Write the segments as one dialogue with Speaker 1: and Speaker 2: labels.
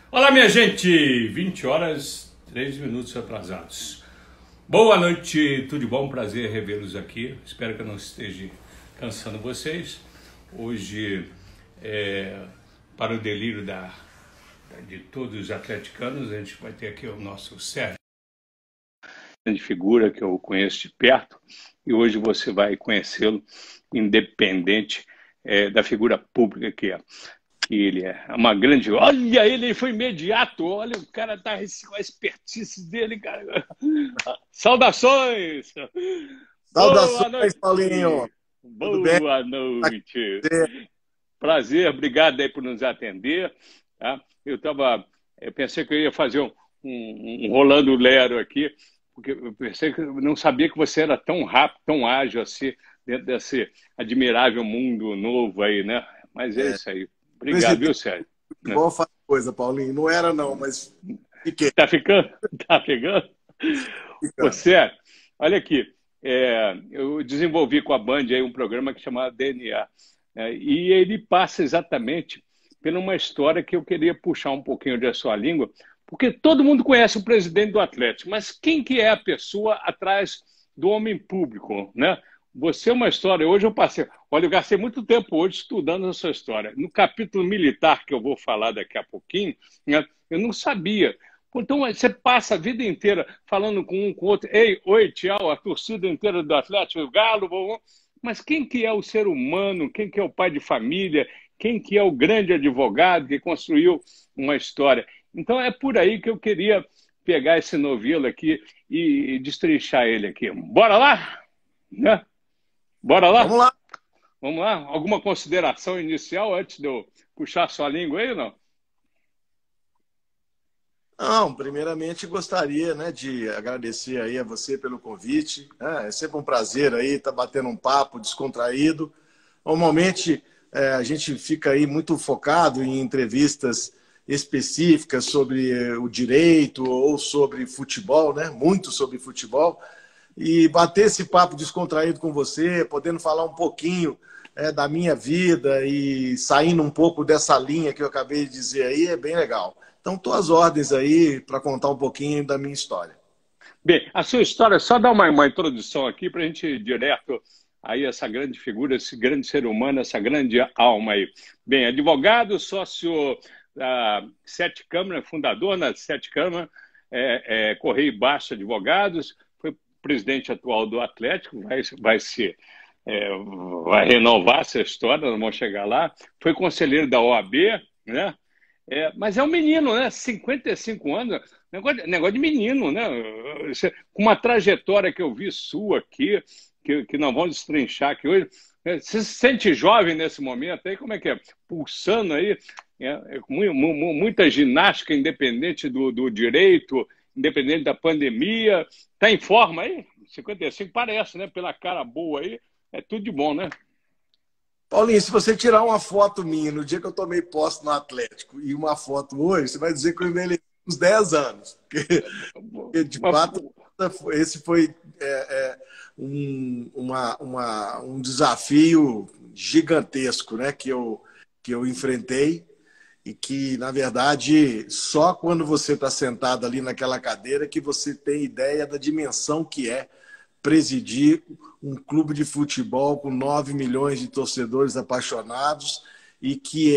Speaker 1: Olá, minha gente! 20 horas, 3 minutos atrasados. Boa noite, tudo de bom? Prazer revê-los aqui. Espero que eu não esteja cansando vocês. Hoje, para o delírio de todos os atleticanos, a gente vai ter aqui o nosso Sérgio. Grande figura que eu conheço de perto, e hoje você vai conhecê-lo independente da figura pública que é. Ele é uma grande... Olha, ele foi imediato. Olha, o cara tá com a expertise dele, cara. Saudações! Boa
Speaker 2: Saudações,
Speaker 1: noite!
Speaker 2: Paulinho. Tudo bem?
Speaker 1: Boa noite! Prazer, obrigado aí por nos atender. Tá? Eu pensei que eu ia fazer um Rolando Lero aqui, porque eu pensei que eu não sabia que você era tão rápido, tão ágil assim, dentro desse admirável mundo novo aí, né? Mas é isso aí. Obrigado, viu,
Speaker 2: Presidente
Speaker 1: Sérgio?
Speaker 2: do futebol faz coisa, Paulinho. Não era, não, mas fiquei.
Speaker 1: Tá ficando? Tá pegando? Ô,
Speaker 2: Ficando.
Speaker 1: Sérgio, olha aqui. Eu desenvolvi com a Band aí um programa que chamava DNA. E ele passa exatamente por uma história que eu queria puxar um pouquinho da sua língua, porque todo mundo conhece o presidente do Atlético, mas quem que é a pessoa atrás do homem público, né? Você é uma história. Hoje eu passei. Olha, eu gastei muito tempo hoje estudando a sua história. No capítulo militar, que eu vou falar daqui a pouquinho, né, eu não sabia. Então, você passa a vida inteira falando com um, com o outro. Ei, oi, tchau, a torcida inteira do Atlético, o Galo, bom. Mas quem que é o ser humano? Quem que é o pai de família? Quem que é o grande advogado que construiu uma história? Então, é por aí que eu queria pegar esse novelo aqui e destrinchar ele aqui. Bora lá? Né? Bora lá?
Speaker 2: Vamos lá.
Speaker 1: Vamos lá? Alguma consideração inicial antes de eu puxar sua língua aí, não?
Speaker 2: Não, primeiramente gostaria, né, de agradecer aí a você pelo convite. É sempre um prazer aí estar batendo um papo descontraído. Normalmente a gente fica aí muito focado em entrevistas específicas sobre o direito ou sobre futebol, né? Muito sobre futebol. E bater esse papo descontraído com você, podendo falar um pouquinho da minha vida e saindo um pouco dessa linha que eu acabei de dizer aí, é bem legal. Então, estou às ordens aí para contar um pouquinho da minha história.
Speaker 1: Bem, a sua história, só dar uma introdução aqui para a gente ir direto aí essa grande figura, esse grande ser humano, essa grande alma aí. Bem, advogado, sócio da Sete Câmara, fundador na Sete Câmara, Correia e Baixa Advogados, foi presidente atual do Atlético, vai renovar essa história, nós vamos chegar lá. Foi conselheiro da OAB, né? Mas é um menino, né? 55 anos, negócio de menino, né? Com uma trajetória que eu vi sua aqui, que nós vamos destrinchar aqui hoje. Você se sente jovem nesse momento aí? Como é que é? Pulsando aí, muita ginástica independente do direito, independente da pandemia. Está em forma aí? 55 parece, né? Pela cara boa aí, é tudo de bom, né?
Speaker 2: Paulinho, se você tirar uma foto minha no dia que eu tomei posse no Atlético e uma foto hoje, você vai dizer que eu envelheci uns 10 anos. Porque de fato, esse foi um desafio gigantesco, né, que eu enfrentei e que, na verdade, só quando você está sentado ali naquela cadeira que você tem ideia da dimensão que é presidir um clube de futebol com 9 milhões de torcedores apaixonados e que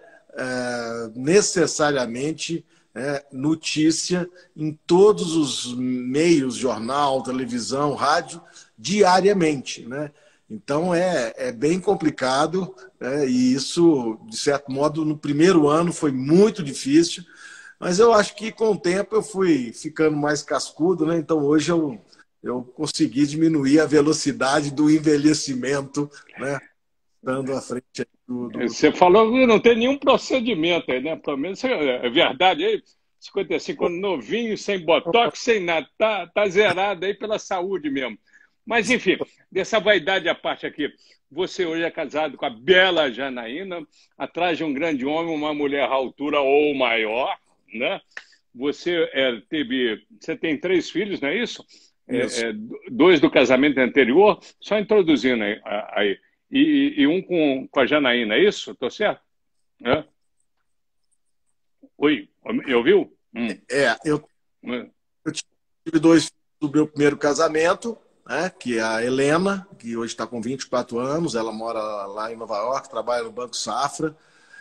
Speaker 2: necessariamente notícia em todos os meios, jornal, televisão, rádio, diariamente, né? Então é bem complicado, e isso, de certo modo, no primeiro ano foi muito difícil, mas eu acho que com o tempo eu fui ficando mais cascudo, né? Então hoje eu consegui diminuir a velocidade do envelhecimento, né? Estando à frente do...
Speaker 1: Você falou que não tem nenhum procedimento aí, né? Pelo menos é verdade aí. 55 anos novinho, sem botox, sem nada. Tá zerado aí pela saúde mesmo. Mas, enfim, dessa vaidade à parte aqui. Você hoje é casado com a bela Janaína, atrás de um grande homem, uma mulher à altura ou maior, né? Você tem 3 filhos, não é isso?
Speaker 2: Isso.
Speaker 1: 2 do casamento anterior, só introduzindo aí. E um com a Janaína, é isso? Estou certo? É? Oi. Me ouviu?
Speaker 2: Eu
Speaker 1: Hum.
Speaker 2: tive dois filhos do meu primeiro casamento, né, que é a Helena, que hoje está com 24 anos, ela mora lá em Nova York, trabalha no Banco Safra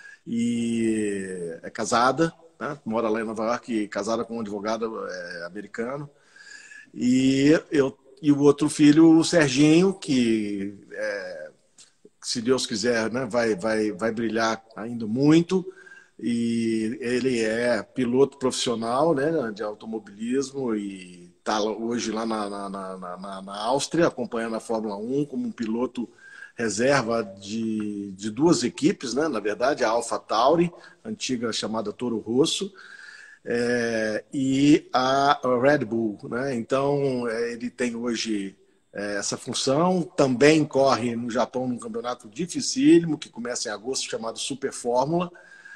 Speaker 2: e é casada, né, mora lá em Nova York, casada com um advogado americano. E o outro filho, o Serginho, que, se Deus quiser, né, vai brilhar ainda muito. E ele é piloto profissional, né, de automobilismo e está hoje lá na Áustria, acompanhando a Fórmula 1 como um piloto reserva de duas equipes, né, na verdade, a AlphaTauri, antiga chamada Toro Rosso, e a Red Bull. Né? Então, ele tem hoje essa função. Também corre no Japão num campeonato dificílimo, que começa em agosto, chamado Super Fórmula.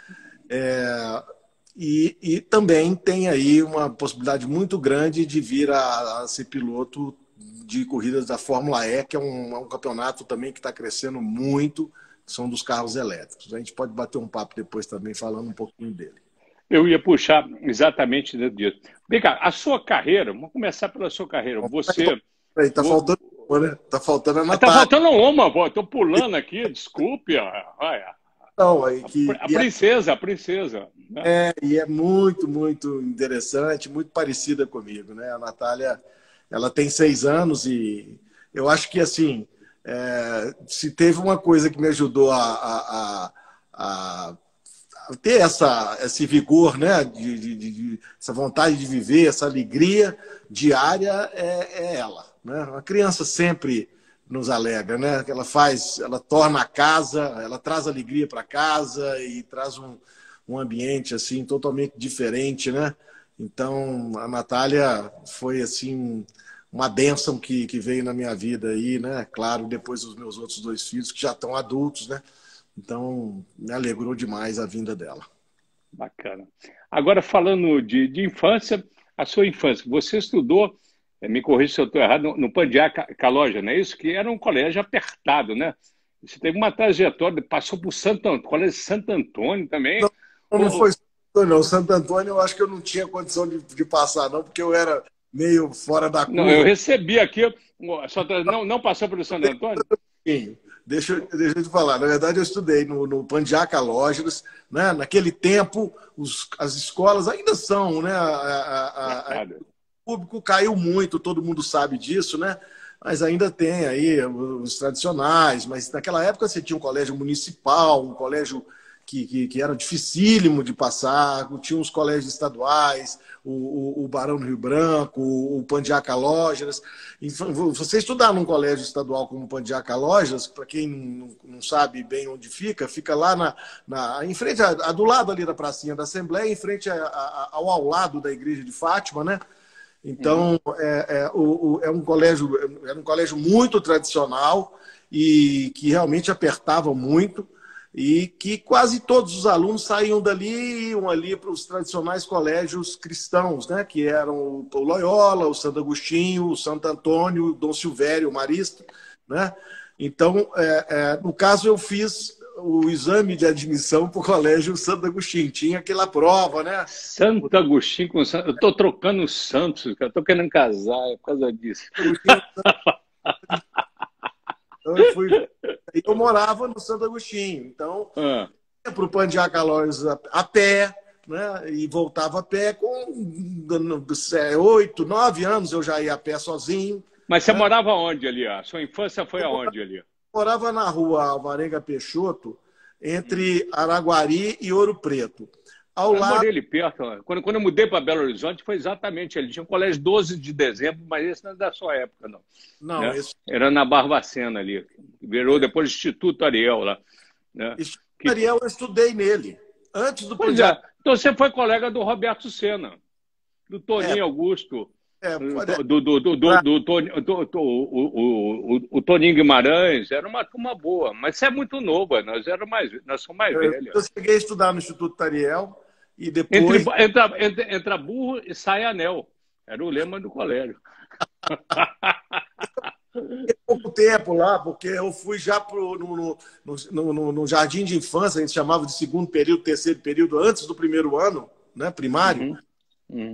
Speaker 2: E também tem aí uma possibilidade muito grande de vir a ser piloto de corridas da Fórmula E, que é um campeonato também que está crescendo muito, são dos carros elétricos. A gente pode bater um papo depois também falando um pouquinho dele.
Speaker 1: Eu ia puxar exatamente dentro disso. Vem cá, a sua carreira, vamos começar pela sua carreira. Você.
Speaker 2: Está faltando uma, né? Está faltando a
Speaker 1: Natália. Está faltando uma, pô. Estou pulando aqui, desculpe. Olha.
Speaker 2: Não,
Speaker 1: a princesa.
Speaker 2: Né? E é muito, muito interessante, muito parecida comigo. Né? A Natália, ela tem 6 anos e eu acho que, assim, se teve uma coisa que me ajudou a ter esse vigor, né? Essa vontade de viver, essa alegria diária é ela. Né? A criança sempre nos alegra, né? Ela torna a casa, ela traz alegria para casa e traz um ambiente assim totalmente diferente, né? Então a Natália foi assim uma bênção que veio na minha vida aí, né? Claro, depois dos meus outros 2 filhos que já estão adultos, né? Então, me alegrou demais a vinda dela.
Speaker 1: Bacana. Agora, falando de infância, a sua infância, você estudou, me corrija se eu estou errado, no Pandiá Caloja, não é isso? Que era um colégio apertado, né? Você teve uma trajetória, passou por Colégio Santo Antônio também.
Speaker 2: Não foi Santo Antônio, não. Santo Antônio eu acho que eu não tinha condição de passar, não, porque eu era meio fora da curva.
Speaker 1: Não, eu recebi aqui, não passou pelo Santo Antônio?
Speaker 2: Sim. Deixa eu te falar. Na verdade, eu estudei no Pandiá Calojas, né? Naquele tempo, as escolas ainda são, né? O público caiu muito, todo mundo sabe disso, né? Mas ainda tem aí os tradicionais. Mas naquela época você tinha um colégio municipal, um colégio que era dificílimo de passar, tinha uns colégios estaduais, o Barão do Rio Branco, o Pandiá Calojas. Você estudar num colégio estadual como o Pandiá Calojas, para quem não sabe bem onde fica lá em frente, do lado ali da pracinha da Assembleia, em frente ao lado da Igreja de Fátima, né? Então, era um colégio muito tradicional e que realmente apertava muito, e que quase todos os alunos saíam dali e iam ali para os tradicionais colégios cristãos, né? Que eram o Loyola, o Santo Agostinho, o Santo Antônio, o Dom Silvério, o Marista. Né? Então, no caso, eu fiz o exame de admissão para o colégio Santo Agostinho. Tinha aquela prova, né?
Speaker 1: Santo Agostinho com Santo... Eu estou trocando os santos, eu estou querendo casar, é por causa disso.
Speaker 2: Então, eu morava no Santo Agostinho. Então, ia para o Pandiá Calojas a pé, né? E voltava a pé com 8, 9 anos, eu já ia a pé sozinho.
Speaker 1: Mas você morava onde ali? A sua infância foi aonde ali?
Speaker 2: Morava na rua Alvarenga Peixoto, entre Araguari e Ouro Preto.
Speaker 1: Eu morei ali perto. Quando eu mudei para Belo Horizonte, foi exatamente ali. Tinha um colégio 12 de dezembro, mas esse não é da sua época, não.
Speaker 2: Não,
Speaker 1: né? Era na Barbacena ali. Virou depois Instituto Ariel lá. Né?
Speaker 2: Instituto Ariel, eu estudei nele. Antes do
Speaker 1: projeto. Então você foi colega do Roberto Senna, do Toninho Augusto, o Toninho Guimarães. Era uma turma boa, mas você é muito novo, nós somos mais velhos.
Speaker 2: Eu cheguei a estudar no Instituto Ariel e depois...
Speaker 1: Entra burro e sai anel. Era o lema do colégio.
Speaker 2: Pouco tempo lá, porque eu fui já no jardim de infância, a gente chamava de segundo período, terceiro período, antes do primeiro ano, né, primário.
Speaker 1: Uhum. Uhum.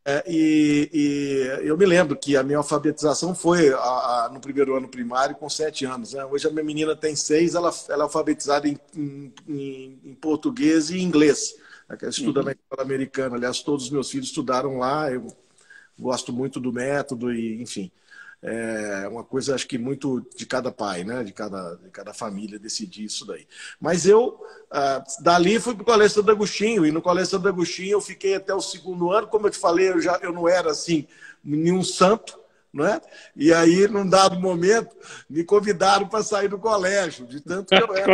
Speaker 2: E eu me lembro que a minha alfabetização foi no primeiro ano primário com 7 anos. Né? Hoje a minha menina tem 6, ela é alfabetizada em português e inglês. Ela estuda na escola americana. Aliás, todos os meus filhos estudaram lá. Eu gosto muito do método e, enfim, é uma coisa, acho que muito de cada pai, né? De cada família decidir isso daí. Mas eu, dali, fui para o Colégio Santo Agostinho, e no Colégio Santo Agostinho eu fiquei até o 2º ano. Como eu te falei, eu não era, assim, nenhum santo, não é? E aí, num dado momento, me convidaram para sair do colégio, de tanto que eu era.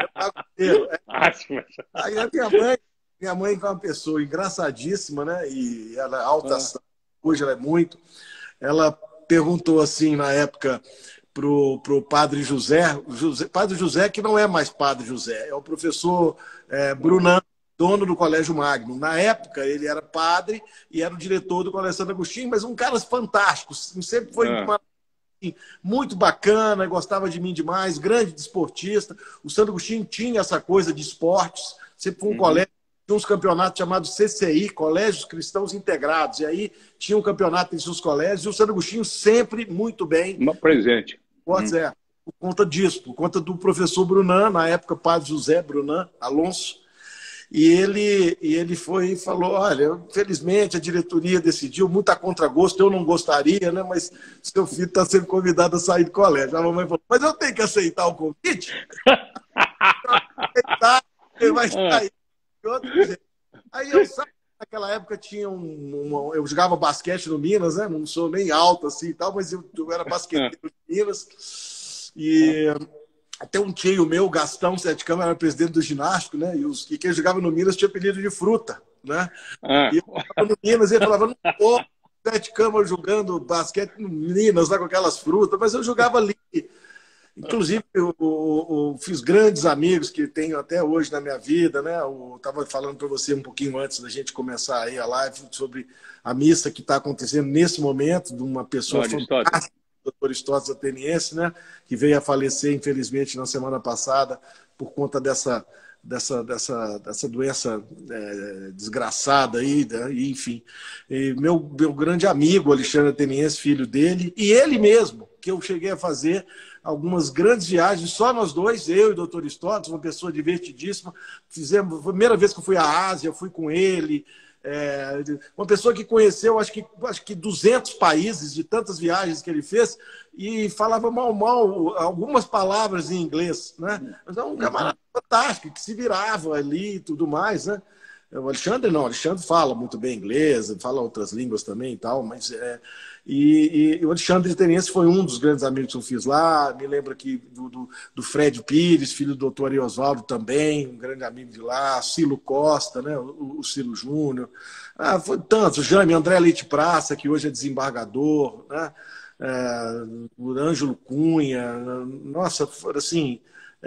Speaker 2: Aí a minha mãe, que é uma pessoa engraçadíssima, né? E ela é alta, hoje ela é muito. Ela perguntou assim na época pro padre José, padre José, que não é mais padre José, é o professor Brunan, dono do Colégio Magno. Na época ele era padre e era o diretor do Colégio Santo Agostinho, mas um cara fantástico, sempre foi muito bacana, gostava de mim demais, grande desportista. O Santo Agostinho tinha essa coisa de esportes, sempre foi um colégio. Tinha uns campeonatos chamados CCI, Colégios Cristãos Integrados. E aí tinha um campeonato em seus colégios. E o Santo Agostinho sempre muito bem.
Speaker 1: Presente.
Speaker 2: Por conta disso, por conta do professor Brunan, na época, padre José Brunan Alonso. E ele foi e falou, olha, infelizmente a diretoria decidiu, muito a contragosto, eu não gostaria, né? Mas seu filho está sendo convidado a sair do colégio. A mamãe falou, mas eu tenho que aceitar o convite? Ele vai sair. Aí eu saí, naquela época tinha eu jogava basquete no Minas, né? Não sou nem alto assim e tal, mas eu era basqueteiro no Minas. E até um tio meu, Gastão Sete Câmara, era presidente do ginástico, né? E quem jogava no Minas tinha apelido de fruta, né? E eu jogava no Minas e ele falava, não tô Sete Câmara jogando basquete no Minas, lá com aquelas frutas, mas eu jogava ali. Inclusive, eu fiz grandes amigos que tenho até hoje na minha vida, né? Eu estava falando para você um pouquinho antes da gente começar aí a live sobre a missa que está acontecendo nesse momento, de uma pessoa fantástica, o doutor Aristóteles Ateniense, né? Que veio a falecer, infelizmente, na semana passada, por conta dessa doença desgraçada aí, né? E, enfim. E meu grande amigo, Alexandre Ateniense, filho dele, e ele mesmo, que eu cheguei a fazer algumas grandes viagens, só nós dois, eu e o doutor Aristóteles, uma pessoa divertidíssima. Foi a primeira vez que eu fui à Ásia, fui com ele. Uma pessoa que conheceu, acho que 200 países, de tantas viagens que ele fez, e falava mal algumas palavras em inglês, né? Mas é um camarada fantástico, que se virava ali e tudo mais, né? O Alexandre não, o Alexandre fala muito bem inglês, fala outras línguas também e tal, mas e o Alexandre Ateniense foi um dos grandes amigos que eu fiz lá. Me lembro aqui do Fred Pires, filho do doutor Ari Osvaldo também, um grande amigo de lá, Cilo Costa, né? O Cilo Júnior. Foi tantos, o Jaime André Leite Praça, que hoje é desembargador, né? O Ângelo Cunha, nossa, assim,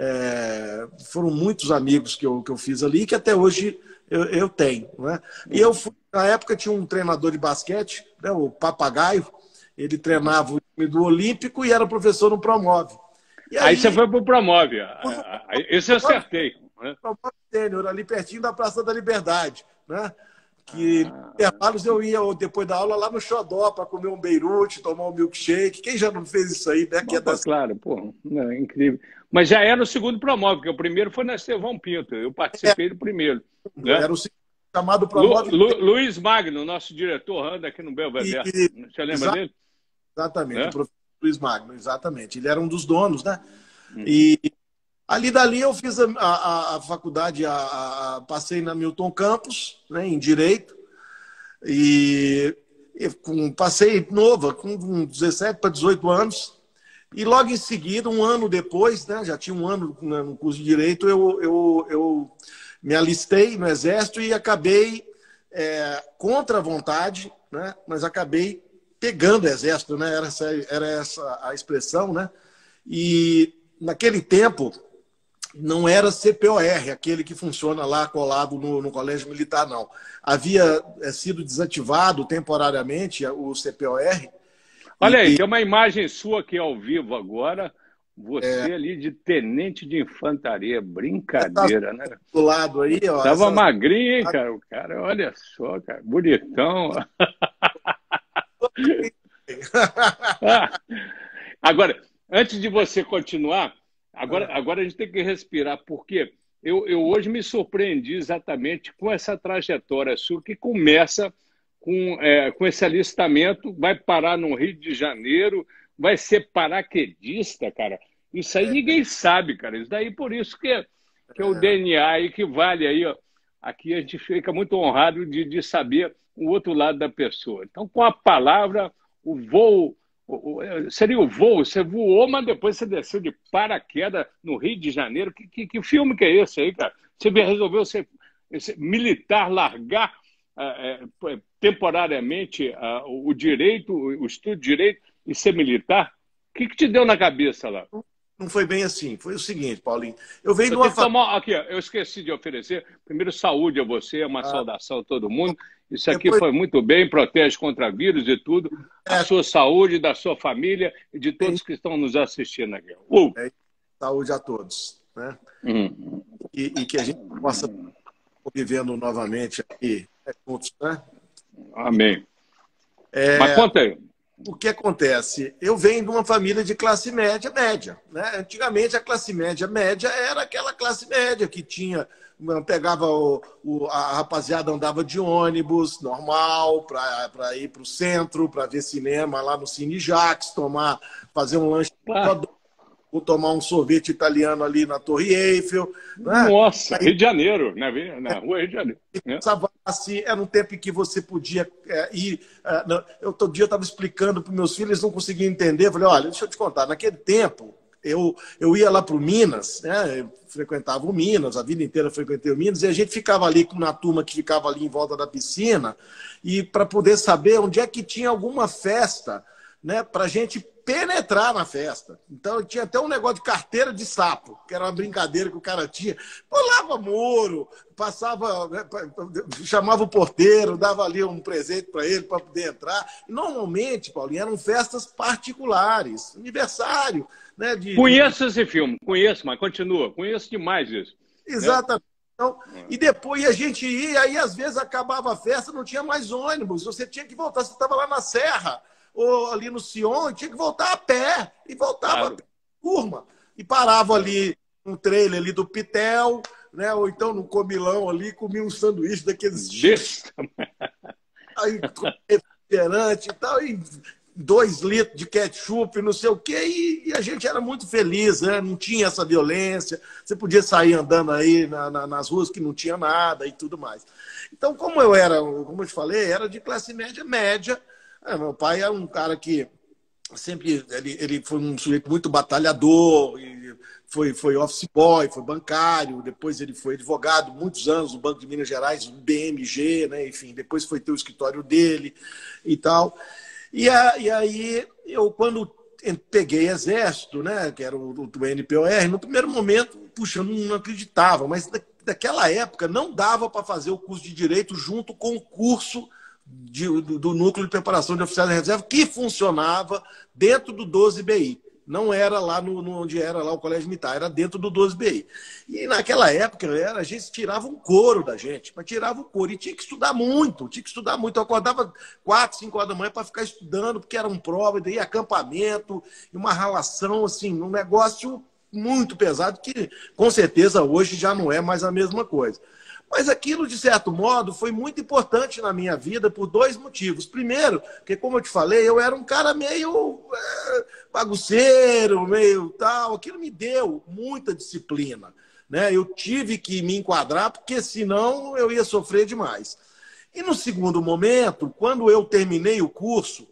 Speaker 2: foram muitos amigos que eu fiz ali, que até hoje eu tenho, né? E eu fui, na época tinha um treinador de basquete, né, o Papagaio, ele treinava o time do Olímpico e era professor no Promove.
Speaker 1: E aí você foi para o Promove, esse eu acertei. Né?
Speaker 2: Promove Sênior, ali pertinho da Praça da Liberdade, né? Que intervalos eu ia depois da aula lá no Xodó para comer um beirute, tomar um milkshake. Quem já não fez isso aí, né?
Speaker 1: Claro, pô, é incrível. Mas já era o segundo Promove, porque o primeiro foi na Estevão Pinto. Eu participei do primeiro. Né?
Speaker 2: Era o chamado Promove.
Speaker 1: Luiz Magno, nosso diretor, anda aqui no Belvedere. Você lembra dele?
Speaker 2: Exatamente, o professor Luiz Magno, exatamente. Ele era um dos donos, né? E dali eu fiz a faculdade, passei na Milton Campos, né, em Direito, e passei nova, com 17 para 18 anos, e logo em seguida, um ano depois, né, já tinha um ano no curso de Direito, eu me alistei no Exército e acabei, contra a vontade, né, mas acabei pegando o Exército, né, era essa a expressão, né, e naquele tempo não era CPOR, aquele que funciona lá colado no Colégio Militar, não. Havia sido desativado temporariamente o CPOR.
Speaker 1: Olha aí, tem uma imagem sua aqui ao vivo agora, Você ali de tenente de infantaria, brincadeira, né?
Speaker 2: Do lado aí, ó.
Speaker 1: Tava magrinho, hein, cara? O cara, olha só, cara, bonitão. Ah, agora, antes de você continuar, agora a gente tem que respirar, porque eu hoje me surpreendi exatamente com essa trajetória sua, que começa com esse alistamento, vai parar no Rio de Janeiro, vai ser paraquedista, cara. Isso aí ninguém sabe, cara. Isso daí, por isso que é o DNA aí que vale aí, ó. Aqui a gente fica muito honrado de saber o outro lado da pessoa. Então, com a palavra, o voo, seria o voo, você voou, mas depois você desceu de paraquedas no Rio de Janeiro. Que filme que é esse aí, cara? Você resolveu ser militar, largar temporariamente o direito, o estudo de direito e ser militar? O que te deu na cabeça lá?
Speaker 2: Não foi bem assim. Foi o seguinte, Paulinho. Eu venho
Speaker 1: de
Speaker 2: uma
Speaker 1: aqui, eu esqueci de oferecer. Primeiro, saúde a você, uma saudação a todo mundo. Isso aqui foi muito bem, protege contra vírus e tudo. A sua saúde, da sua família e de todos que estão nos assistindo aqui.
Speaker 2: Saúde a todos, né? E que a gente possa convivendo novamente aqui juntos, né?
Speaker 1: Amém. Mas conta aí.
Speaker 2: O que acontece? Eu venho de uma família de classe média, né? Antigamente a classe média era aquela classe média que tinha, pegava a rapaziada andava de ônibus normal para ir para o centro, para ver cinema lá no Cine Jacques, fazer um lanche, ou tomar um sorvete italiano ali na Torre Eiffel. Né?
Speaker 1: Nossa, Rio de Janeiro, na rua Rio de Janeiro.
Speaker 2: Assim, era um tempo em que você podia ir. Outro dia eu estava explicando para meus filhos, eles não conseguiam entender. Eu falei, olha, deixa eu te contar, naquele tempo eu ia lá para o Minas, né? Eu frequentava o Minas, a vida inteira frequentei o Minas, e a gente ficava ali com uma turma que ficava ali em volta da piscina, e para poder saber onde é que tinha alguma festa, né, para a gente penetrar na festa. Então tinha até um negócio de carteira de sapo, que era uma brincadeira que o cara tinha. Pulava muro, passava, né, chamava o porteiro, dava ali um presente para ele para poder entrar. E normalmente, Paulinho, eram festas particulares, aniversário. Né,
Speaker 1: conheço esse filme, conheço, mas continua. Conheço demais isso.
Speaker 2: Exatamente. Né? Então, e depois a gente ia, aí às vezes acabava a festa, não tinha mais ônibus, você tinha que voltar, você estava lá na Serra, ou ali no Sion, tinha que voltar a pé. E voltava a pé, turma. E parava ali no trailer ali do Pitel, né? Ou então no Comilão ali, comia um sanduíche daqueles chips. Aí, refrigerante e tal, e 2 litros de ketchup, não sei o quê, e a gente era muito feliz, né? Não tinha essa violência, você podia sair andando aí nas ruas que não tinha nada e tudo mais. Então, como eu te falei, era de classe média, meu pai era um cara que sempre ele foi um sujeito muito batalhador, e foi office boy, foi bancário, depois ele foi advogado muitos anos no Banco de Minas Gerais, no BMG, né? Enfim, depois foi ter o escritório dele e tal. E aí eu, quando peguei exército, né, que era o NPOR, no primeiro momento, puxa, eu não acreditava, mas daquela época não dava para fazer o curso de Direito junto com o curso do Núcleo de Preparação de Oficiais da Reserva, que funcionava dentro do 12BI. Não era lá onde era lá o Colégio Militar, era dentro do 12BI. E naquela época a gente tirava um couro da gente, mas tirava o couro. E tinha que estudar muito, Eu acordava 4, 5 horas da manhã para ficar estudando, porque era um prova, e daí acampamento, e uma ralação, assim, um negócio muito pesado, que com certeza hoje já não é mais a mesma coisa. Mas aquilo, de certo modo, foi muito importante na minha vida por 2 motivos. Primeiro, porque, como eu te falei, eu era um cara meio bagunceiro, meio tal. Aquilo me deu muita disciplina, né? Eu tive que me enquadrar, porque senão eu ia sofrer demais. E no segundo momento, quando eu terminei o curso,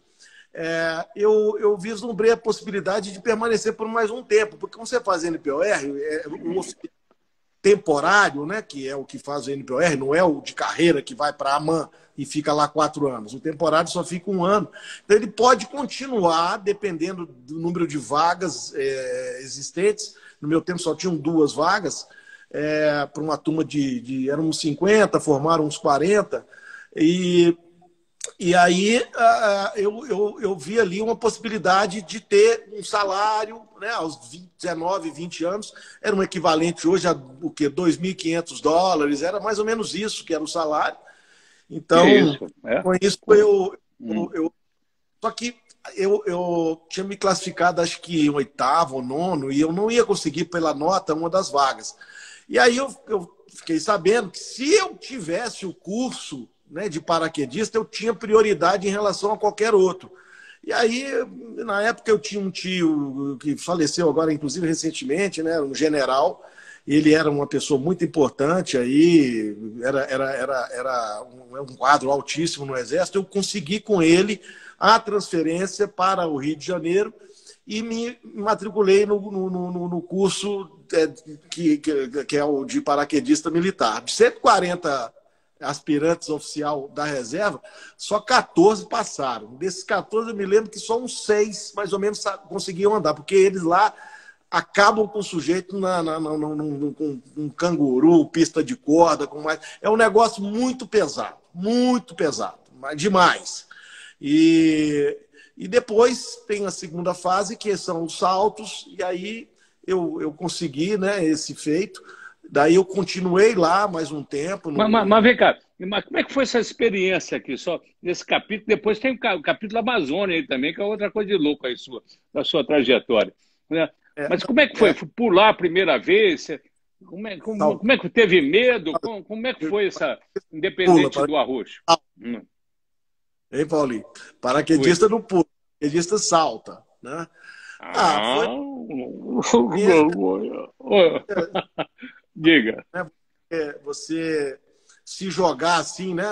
Speaker 2: eu vislumbrei a possibilidade de permanecer por mais um tempo. Porque quando você faz NPOR, o temporário, né, que é o que faz o NPOR, não é o de carreira que vai para a AMAN e fica lá 4 anos. O temporário só fica 1 ano. Então, ele pode continuar, dependendo do número de vagas existentes. No meu tempo só tinham 2 vagas, para uma turma eram uns 50, formaram uns 40. E aí eu vi ali uma possibilidade de ter um salário, né, aos 19, 20 anos, era um equivalente hoje a o quê? $2.500, era mais ou menos isso que era o salário.
Speaker 1: Que
Speaker 2: Então,
Speaker 1: isso? É?
Speaker 2: com isso
Speaker 1: Hum.
Speaker 2: só que eu tinha me classificado, acho que em oitavo ou nono, e eu não ia conseguir, pela nota, uma das vagas. E aí eu fiquei sabendo que se eu tivesse o curso, né, de paraquedista, eu tinha prioridade em relação a qualquer outro. E aí, na época, eu tinha um tio que faleceu agora, inclusive recentemente, né, um general. Ele era uma pessoa muito importante aí, era um quadro altíssimo no Exército. Eu consegui com ele a transferência para o Rio de Janeiro e me matriculei no curso que é o de paraquedista militar. De 140 aspirantes oficial da reserva, só 14 passaram. Desses 14, eu me lembro que só uns 6, mais ou menos, conseguiam andar, porque eles lá acabam com o sujeito com um canguru, pista de corda, com mais. É um negócio muito pesado, mas demais. E, e depois tem a segunda fase, que são os saltos, e aí eu consegui, né, esse feito. Daí eu continuei lá mais um tempo.
Speaker 1: Mas vem cá, mas como é que foi essa experiência aqui? Só nesse capítulo, depois tem o capítulo Amazônia aí também, que é outra coisa de louco aí da sua trajetória, né?
Speaker 2: É,
Speaker 1: Mas como é que foi?
Speaker 2: é,
Speaker 1: Foi pular a primeira vez?
Speaker 2: salto.
Speaker 1: Como é que teve medo? Como é que foi essa,
Speaker 2: Pula,
Speaker 1: independente do arroz? Hum.
Speaker 2: hein, Paulinho?
Speaker 1: Oi.
Speaker 2: Paraquedista não pula, paraquedista salta, né? Ah, foi
Speaker 1: Ah,
Speaker 2: experiência,
Speaker 1: diga.
Speaker 2: né? Você se jogar assim, né?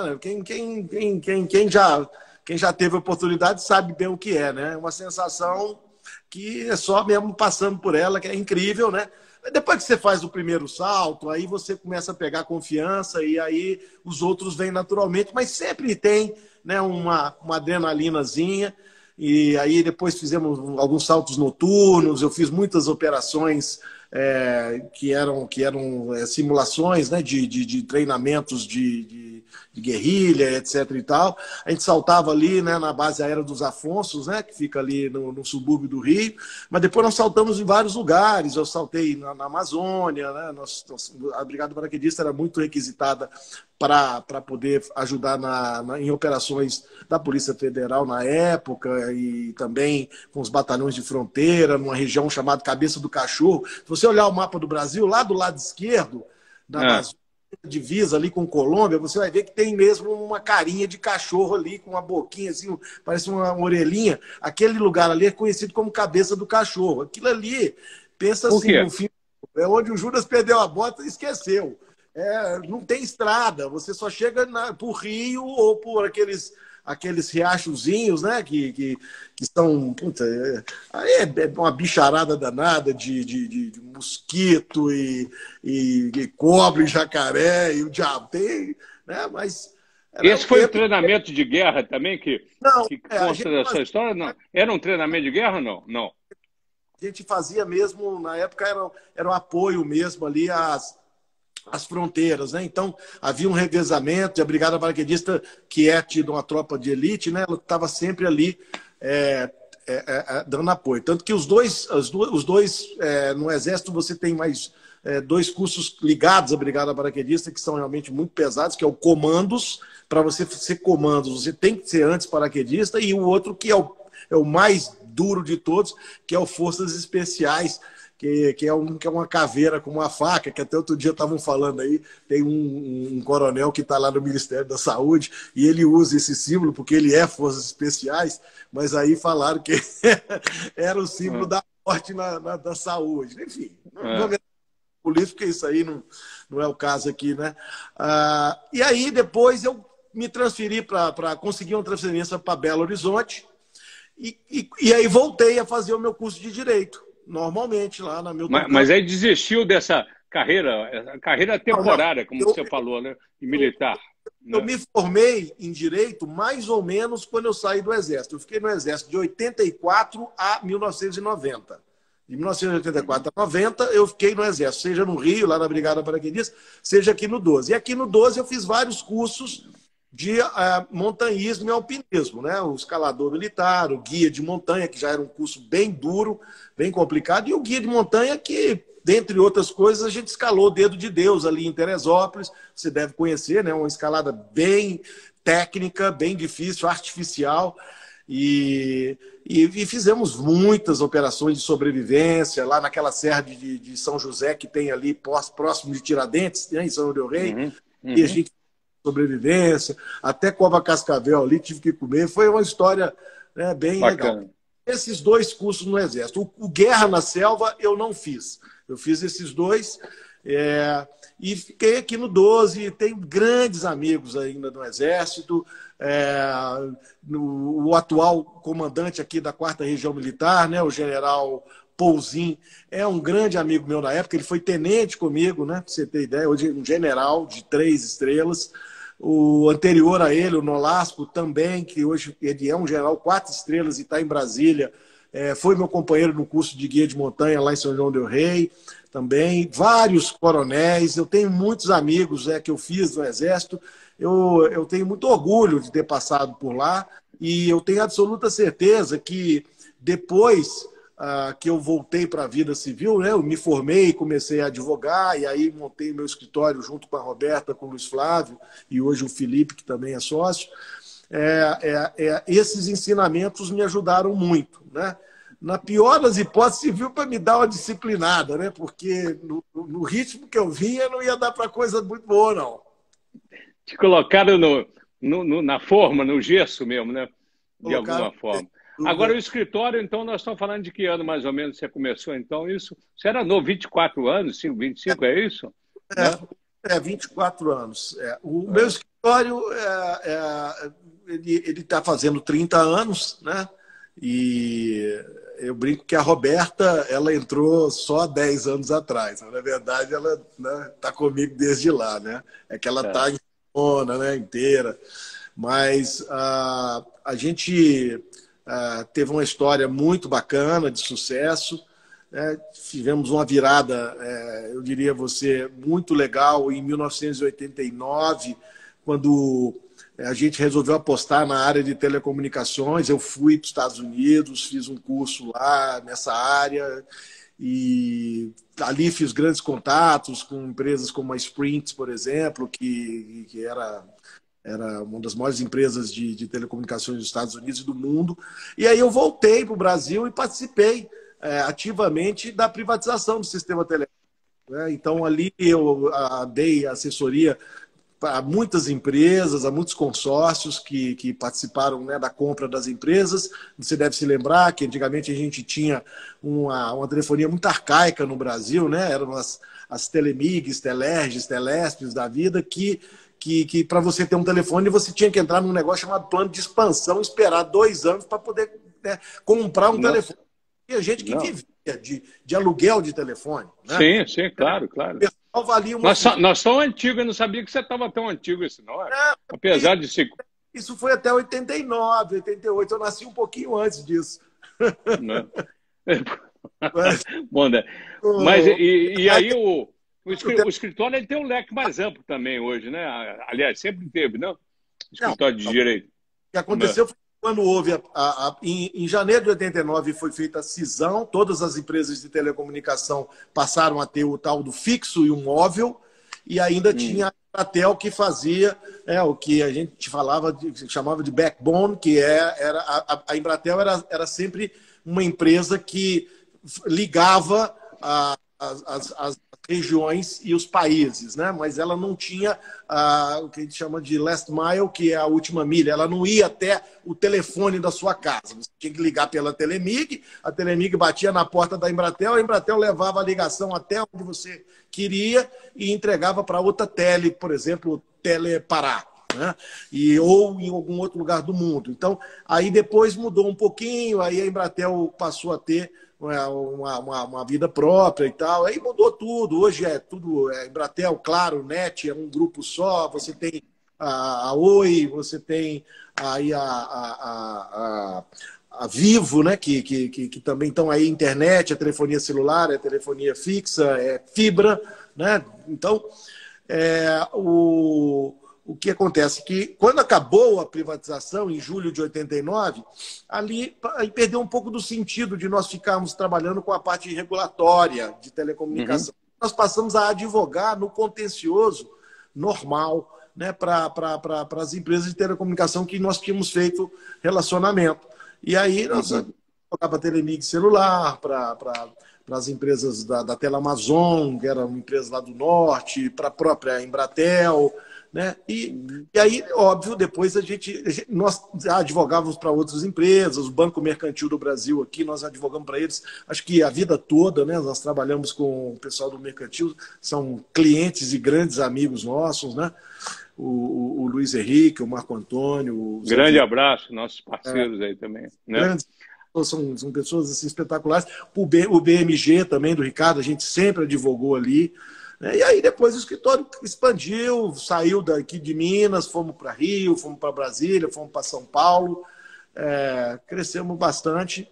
Speaker 2: Quem já teve oportunidade sabe bem o que é, né? É uma sensação que é só mesmo passando por ela, que é incrível, né? Depois que você faz o primeiro salto, aí você começa a pegar confiança e aí os outros vêm naturalmente, mas sempre tem, né, uma adrenalinazinha. E aí depois fizemos alguns saltos noturnos, eu fiz muitas operações que eram simulações, né, de treinamentos de guerrilha, etc. e tal. A gente saltava ali, né, na base aérea dos Afonsos, né, que fica ali no subúrbio do Rio, mas depois nós saltamos em vários lugares. Eu saltei na Amazônia, né, a Brigada Paraquedista era muito requisitada para poder ajudar em operações da Polícia Federal na época e também com os batalhões de fronteira, numa região chamada Cabeça do Cachorro. Se você olhar o mapa do Brasil, lá do lado esquerdo, da
Speaker 1: Ah,
Speaker 2: Amazônia, divisa ali com Colômbia, você vai ver que tem mesmo uma carinha de cachorro ali, com uma boquinha assim, parece uma orelhinha. Aquele lugar ali é conhecido como Cabeça do Cachorro. Aquilo ali, pensa
Speaker 1: por
Speaker 2: assim,
Speaker 1: quê?
Speaker 2: no fim, é onde o Judas perdeu a bota e esqueceu. Não tem estrada, você só chega por rio ou por aqueles riachozinhos, né? Que são. Puta, aí é uma bicharada danada de mosquito e cobre, e jacaré e o diabo. Tem, né? Mas era
Speaker 1: Esse
Speaker 2: o
Speaker 1: foi o
Speaker 2: tempo.
Speaker 1: treinamento de guerra também
Speaker 2: Não,
Speaker 1: que
Speaker 2: a
Speaker 1: consta
Speaker 2: gente
Speaker 1: da sua
Speaker 2: fazia,
Speaker 1: história? Não. Era um treinamento de guerra? Não, não.
Speaker 2: a gente fazia mesmo, na época era um apoio mesmo ali às fronteiras, né? Então havia um revezamento, e a Brigada Paraquedista, que é tido uma tropa de elite, né? Ela estava sempre ali dando apoio. Tanto que os dois no Exército você tem mais dois cursos ligados à Brigada Paraquedista que são realmente muito pesados, que é o Comandos. Para você ser comandos, você tem que ser antes paraquedista, e o outro que é o mais duro de todos, que é o Forças Especiais, que é uma caveira com uma faca, que até outro dia estavam falando aí, tem um coronel que está lá no Ministério da Saúde, e ele usa esse símbolo porque ele é Forças Especiais, mas aí falaram que era o símbolo
Speaker 1: Ah,
Speaker 2: da morte da saúde. Enfim, não vamos
Speaker 1: ah.
Speaker 2: entrar em política, porque isso aí não é o caso aqui, né? E aí depois eu me transferi para conseguir uma transferência para Belo Horizonte, e aí voltei a fazer o meu curso de Direito, normalmente, lá no Milton
Speaker 1: Mas
Speaker 2: Campos.
Speaker 1: aí desistiu dessa carreira, a carreira
Speaker 2: Não, não.
Speaker 1: temporária, como
Speaker 2: Eu,
Speaker 1: você falou, né? E
Speaker 2: eu,
Speaker 1: militar,
Speaker 2: eu
Speaker 1: né?
Speaker 2: me formei em Direito mais ou menos quando eu saí do Exército. Eu fiquei no Exército de 84 a 1990. De 1984 a 90, eu fiquei no Exército, seja no Rio, lá na Brigada Paraquedista, seja aqui no 12. E aqui no 12 eu fiz vários cursos de montanhismo e alpinismo, né? O escalador militar, o guia de montanha, que já era um curso bem duro, bem complicado, e o guia de montanha que, dentre outras coisas, a gente escalou o Dedo de Deus ali em Teresópolis, você deve conhecer, né? Uma escalada bem técnica, bem difícil, artificial, e fizemos muitas operações de sobrevivência lá naquela serra de São José que tem ali próximo de Tiradentes, né, em São del Rei, e a gente sobrevivência, até Cova Cascavel ali, tive que comer, foi uma história, né, bem
Speaker 1: Bacana.
Speaker 2: legal. Esses dois cursos no Exército. O Guerra na Selva eu não fiz. Eu fiz esses dois e fiquei aqui no 12. Tenho grandes amigos ainda no Exército. O atual comandante aqui da 4ª Região Militar, né, o general Pouzin, é um grande amigo meu na época. Ele foi tenente comigo, né, pra você ter ideia. Hoje é um general de 3 estrelas. O anterior a ele, o Nolasco, também, que hoje ele é um general 4 estrelas e está em Brasília, foi meu companheiro no curso de guia de montanha lá em São João del Rei, também. Vários coronéis, eu tenho muitos amigos que eu fiz no Exército, eu tenho muito orgulho de ter passado por lá e eu tenho absoluta certeza que depois que eu voltei para a vida civil, né? Eu me formei, comecei a advogar, e aí montei meu escritório junto com a Roberta, com o Luiz Flávio, e hoje o Felipe, que também é sócio. Esses ensinamentos me ajudaram muito, né? Na pior das hipóteses, serviu para me dar uma disciplinada, né? Porque no ritmo que eu vinha, não ia dar para coisa muito boa, não.
Speaker 1: Te colocaram na forma, no gesso mesmo, né? De alguma forma. Agora, o escritório, então, nós estamos falando de que ano mais ou menos você começou, então, isso? Você era novo, 24 anos, 25, é isso?
Speaker 2: 24 anos. O meu escritório, ele está fazendo 30 anos, né? E eu brinco que a Roberta, ela entrou só 10 anos atrás. Na verdade, ela está comigo desde lá, né? É que ela está em zona, né, inteira. Mas a gente... teve uma história muito bacana, de sucesso. Tivemos uma virada, eu diria a você, muito legal em 1989, quando a gente resolveu apostar na área de telecomunicações. Eu fui para os Estados Unidos, fiz um curso lá nessa área e ali fiz grandes contatos com empresas como a Sprint, por exemplo, que era uma das maiores empresas de telecomunicações dos Estados Unidos e do mundo. E aí eu voltei para o Brasil e participei ativamente da privatização do sistema telefônico. Então, ali eu dei assessoria a muitas empresas, a muitos consórcios que participaram, né, da compra das empresas. Você deve se lembrar que antigamente a gente tinha uma telefonia muito arcaica no Brasil, né? Eram as Telemigs, Telerges, Telespes da vida, que para você ter um telefone você tinha que entrar num negócio chamado plano de expansão, esperar 2 anos para poder, né, comprar um telefone. E a gente que vivia de aluguel de telefone. Né?
Speaker 1: Sim, claro.
Speaker 2: Valia
Speaker 1: nós somos antigos, eu não sabia que você estava tão antigo assim, não é? Apesar de ser...
Speaker 2: Isso foi até 89, 88, eu nasci um pouquinho antes disso.
Speaker 1: Mas e aí o escritório ele tem um leque mais amplo também hoje, né? Aliás, sempre teve, não? Escritório de direito.
Speaker 2: O que aconteceu foi quando houve, em janeiro de 89, foi feita a cisão, todas as empresas de telecomunicação passaram a ter o tal do fixo e o móvel, e ainda tinha a Embratel que fazia o que a gente chamava de backbone, que a Embratel era sempre uma empresa que ligava as regiões e os países, né? Mas ela não tinha o que a gente chama de last mile, que é a última milha. Ela não ia até o telefone da sua casa. Você tinha que ligar pela Telemig, a Telemig batia na porta da Embratel, a Embratel levava a ligação até onde você queria e entregava para outra tele, por exemplo, Telepará, né? Ou em algum outro lugar do mundo. Então, aí depois mudou um pouquinho, aí a Embratel passou a ter uma vida própria e tal. Aí mudou tudo. Hoje é tudo Embratel, Claro, NET, é um grupo só. Você tem a Oi, você tem aí a Vivo, né? Que também estão aí, internet, a telefonia celular, a telefonia fixa, fibra, né? Então, o que acontece? Que quando acabou a privatização, em julho de 89, ali perdeu um pouco do sentido de nós ficarmos trabalhando com a parte regulatória de telecomunicação. Nós passamos a advogar no contencioso normal, né, para as empresas de telecomunicação que nós tínhamos feito relacionamento. E aí nós advogávamos para Telemig celular, para as empresas da Telamazon, que era uma empresa lá do norte, para a própria Embratel, né? E aí, óbvio, depois nós advogávamos para outras empresas, o Banco Mercantil do Brasil aqui, nós advogamos para eles, acho que a vida toda, né? Nós trabalhamos com o pessoal do Mercantil, são clientes e grandes amigos nossos, né? O Luiz Henrique, o Marco Antônio.
Speaker 1: Grande abraço, nossos parceiros aí também. Né?
Speaker 2: Grandes, são pessoas assim, espetaculares. O BMG também, do Ricardo, a gente sempre advogou ali. E aí depois o escritório expandiu, saiu daqui de Minas, fomos para Rio, fomos para Brasília, fomos para São Paulo, crescemos bastante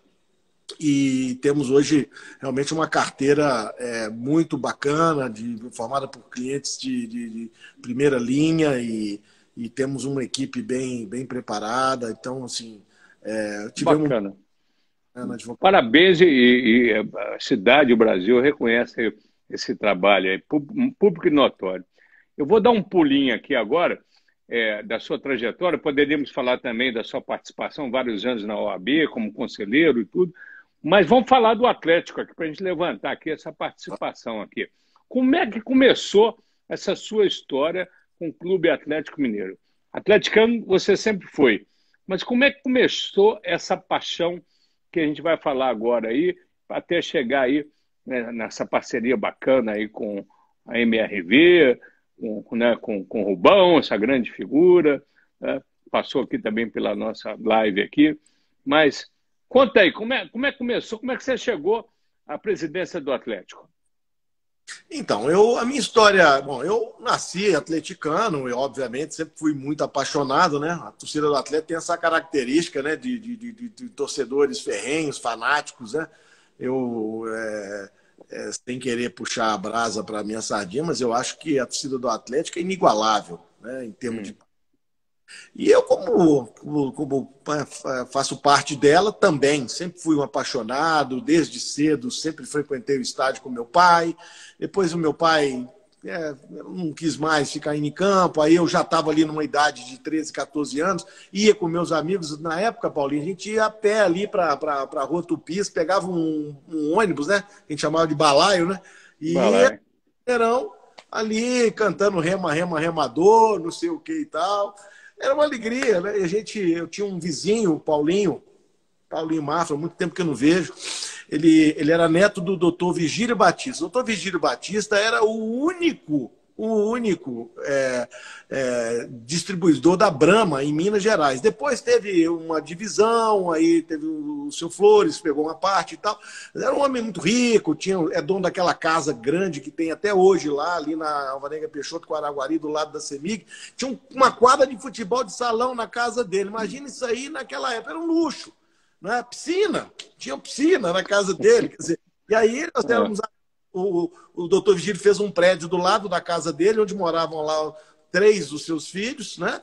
Speaker 2: e temos hoje realmente uma carteira muito bacana, formada por clientes de primeira linha e temos uma equipe bem preparada. Então, assim, tivemos...
Speaker 1: Bacana. Parabéns, e a cidade, o Brasil, reconhece esse trabalho aí, público e notório. Eu vou dar um pulinho aqui agora da sua trajetória. Poderíamos falar também da sua participação, vários anos na OAB, como conselheiro e tudo, mas vamos falar do Atlético aqui, para a gente levantar aqui essa participação aqui. Como é que começou essa sua história com o Clube Atlético Mineiro? Atleticano você sempre foi, mas como é que começou essa paixão que a gente vai falar agora aí, até chegar aí, né, nessa parceria bacana aí com a MRV, com o Rubão, essa grande figura, né? Passou aqui também pela nossa live aqui. Mas conta aí, como é que começou, como é que você chegou à presidência do Atlético?
Speaker 2: Então, a minha história... Bom, eu nasci atleticano e, obviamente, sempre fui muito apaixonado, né? A torcida do Atlético tem essa característica, né, de torcedores ferrenhos, fanáticos, né? Sem querer puxar a brasa para a minha sardinha, mas eu acho que a torcida do Atlético é inigualável, né, em termos de... E eu, como faço parte dela também, sempre fui um apaixonado, desde cedo, sempre frequentei o estádio com meu pai. Depois o meu pai não quis mais ficar indo em campo, aí eu já estava ali numa idade de 13, 14 anos, ia com meus amigos. Na época, Paulinho, a gente ia a pé ali para a Rua Tupis, pegava um ônibus, né? A gente chamava de balaio, né? E ia verão ali cantando rema, rema, remador, não sei o que e tal. Era uma alegria, né? Eu tinha um vizinho, Paulinho Mafra, há muito tempo que eu não vejo. Ele era neto do doutor Vigílio Batista. O doutor Vigílio Batista era o único distribuidor da Brahma em Minas Gerais. Depois teve uma divisão, aí teve o seu Flores, pegou uma parte e tal. Era um homem muito rico, é dono daquela casa grande que tem até hoje lá, ali na Alvarenga Peixoto, Araguari, do lado da CEMIG. Tinha uma quadra de futebol de salão na casa dele. Imagina isso aí naquela época, era um luxo. Né? Tinha piscina na casa dele. Quer dizer, e aí nós temos... O doutor Vigílio fez um prédio do lado da casa dele, onde moravam lá 3 dos seus filhos, né?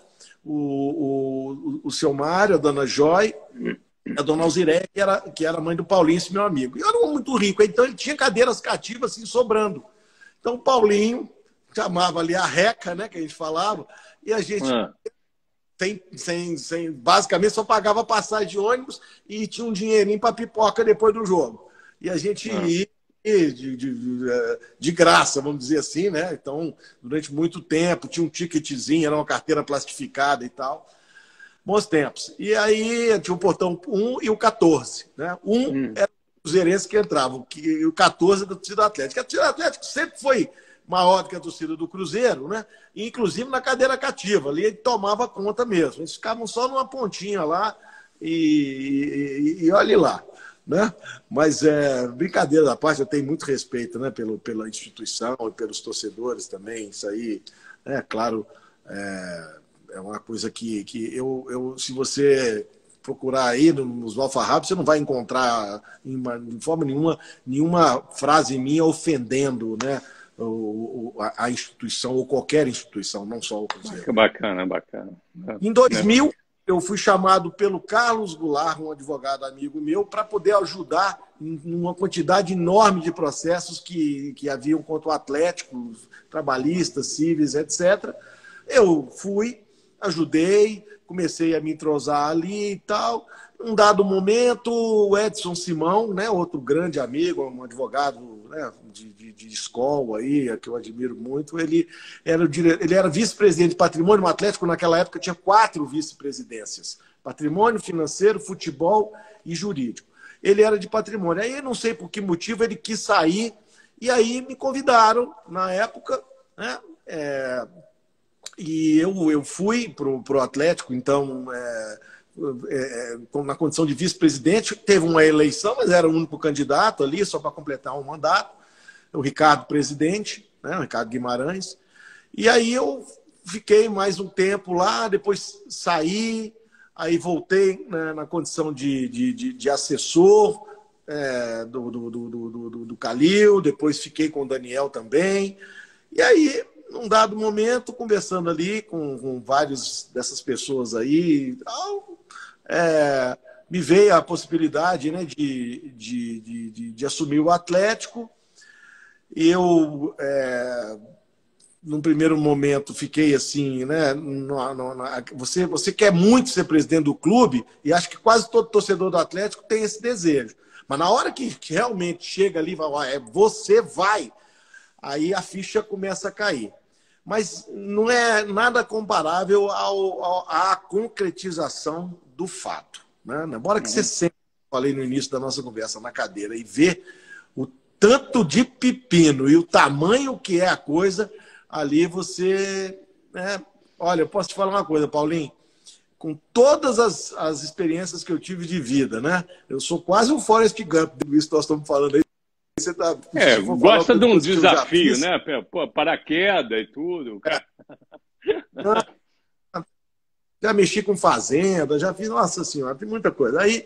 Speaker 2: O seu Mário, a dona Joy, a dona Alziré, que era mãe do Paulinho, esse meu amigo. E era um muito rico, então ele tinha cadeiras cativas assim, sobrando. Então o Paulinho chamava ali a reca, né, que a gente falava, e a gente... basicamente só pagava passagem de ônibus e tinha um dinheirinho para pipoca depois do jogo. E a gente ia de graça, vamos dizer assim, né? Então, durante muito tempo, tinha um ticketzinho, era uma carteira plastificada e tal. Bons tempos. E aí tinha o portão 1 e o 14. Né? Era o cruzeirense que entrava, e o 14 da torcida atlética. A torcida atlética sempre foi maior do que a torcida do Cruzeiro, né? E, inclusive na cadeira cativa, ali ele tomava conta mesmo. Eles ficavam só numa pontinha lá e olhe lá. Né? Mas brincadeira da parte, eu tenho muito respeito, né, pela instituição e pelos torcedores também. Isso aí, claro, é uma coisa que se você procurar aí nos alfarrábios, você não vai encontrar de forma nenhuma frase minha ofendendo, né, a instituição, ou qualquer instituição, não só o Cruzeiro.
Speaker 1: Bacana, bacana.
Speaker 2: Em 2000, eu fui chamado pelo Carlos Goulart, um advogado amigo meu, para poder ajudar em uma quantidade enorme de processos que haviam contra o Atlético, trabalhistas, civis, etc. Eu fui, ajudei, comecei a me entrosar ali e tal. Num dado momento, o Edson Simão, né, outro grande amigo, um advogado, né, de escola aí, que eu admiro muito, ele era vice-presidente de patrimônio. O Atlético, naquela época, tinha 4 vice-presidências: patrimônio, financeiro, futebol e jurídico. Ele era de patrimônio. Aí, não sei por que motivo, ele quis sair, e aí me convidaram, na época, né, e eu fui para o Atlético, então, na condição de vice-presidente. Teve uma eleição, mas era o único candidato ali, só para completar um mandato. O Ricardo, presidente, né, o Ricardo Guimarães. E aí eu fiquei mais um tempo lá, depois saí, aí voltei, né, na condição de assessor do Calil, depois fiquei com o Daniel também. E aí, num dado momento, conversando ali com várias dessas pessoas aí, me veio a possibilidade, né, de assumir o Atlético. Eu, num primeiro momento, fiquei assim, né? Você quer muito ser presidente do clube, e acho que quase todo torcedor do Atlético tem esse desejo. Mas na hora que realmente chega ali, você vai, aí a ficha começa a cair. Mas não é nada comparável à concretização do fato, né? Embora que você sempre, falei no início da nossa conversa, na cadeira, e vê o tanto de pepino e o tamanho que é a coisa, ali você... né? Olha, eu posso te falar uma coisa, Paulinho, com todas as experiências que eu tive de vida, né? Eu sou quase um Forrest Gump, isso que nós estamos falando aí. Você tá,
Speaker 1: gosta de um desafio, né? Pô, paraquedas e tudo.
Speaker 2: Já mexi com fazenda, já fiz... Nossa Senhora, tem muita coisa. Aí,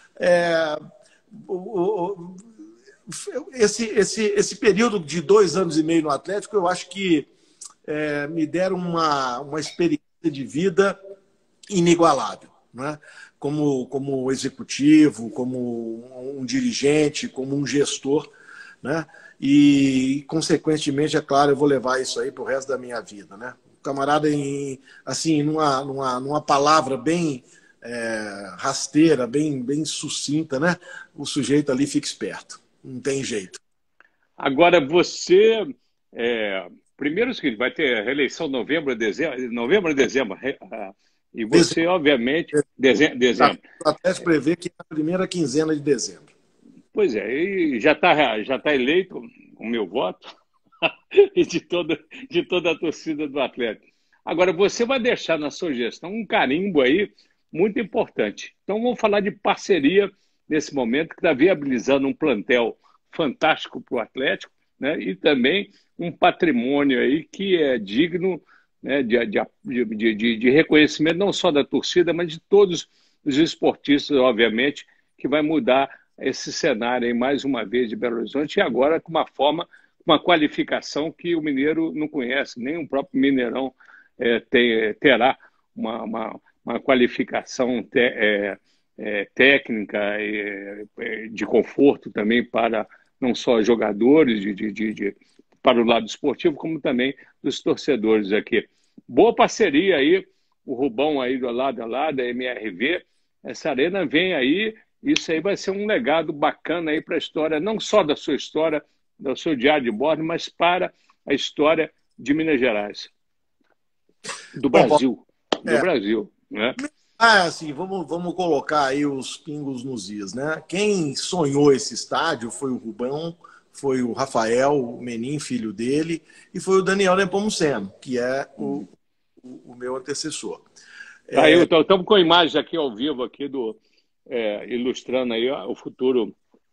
Speaker 2: esse período de 2 anos e meio no Atlético, eu acho que me deram uma experiência de vida inigualável, né? Como executivo, como um dirigente, como um gestor, né? E, consequentemente, é claro, eu vou levar isso aí para o resto da minha vida, né? O camarada, assim, numa palavra bem rasteira, bem sucinta, né? O sujeito ali fica esperto. Não tem jeito.
Speaker 1: Agora, você... primeiro é o seguinte, vai ter reeleição novembro a dezembro. E você, obviamente... Dezembro.
Speaker 2: O Atlético prevê que é a primeira quinzena de dezembro.
Speaker 1: Pois é, e já tá eleito o meu voto e de toda a torcida do Atlético. Agora, você vai deixar na sua gestão um carimbo aí muito importante. Então, vamos falar de parceria nesse momento, que está viabilizando um plantel fantástico para o Atlético, né? E também um patrimônio aí que é digno, né, de reconhecimento não só da torcida, mas de todos os esportistas, obviamente, que vai mudar esse cenário aí mais uma vez de Belo Horizonte, e agora com uma qualificação que o mineiro não conhece, nem o próprio Mineirão terá uma qualificação técnica, de conforto também para não só jogadores, para o lado esportivo, como também dos torcedores aqui. Boa parceria aí, o Rubão aí do lado a lado, da MRV. Essa arena vem aí, isso aí vai ser um legado bacana aí para a história, não só da sua história, do seu diário de bordo, mas para a história de Minas Gerais, do Brasil, né?
Speaker 2: Assim, vamos colocar aí os pingos nos is, né? Quem sonhou esse estádio foi o Rubão, foi o Rafael o Menin, filho dele, e foi o Daniel Nepomuceno, que é o meu antecessor.
Speaker 1: Aí, estamos com imagens aqui ao vivo aqui ilustrando aí o futuro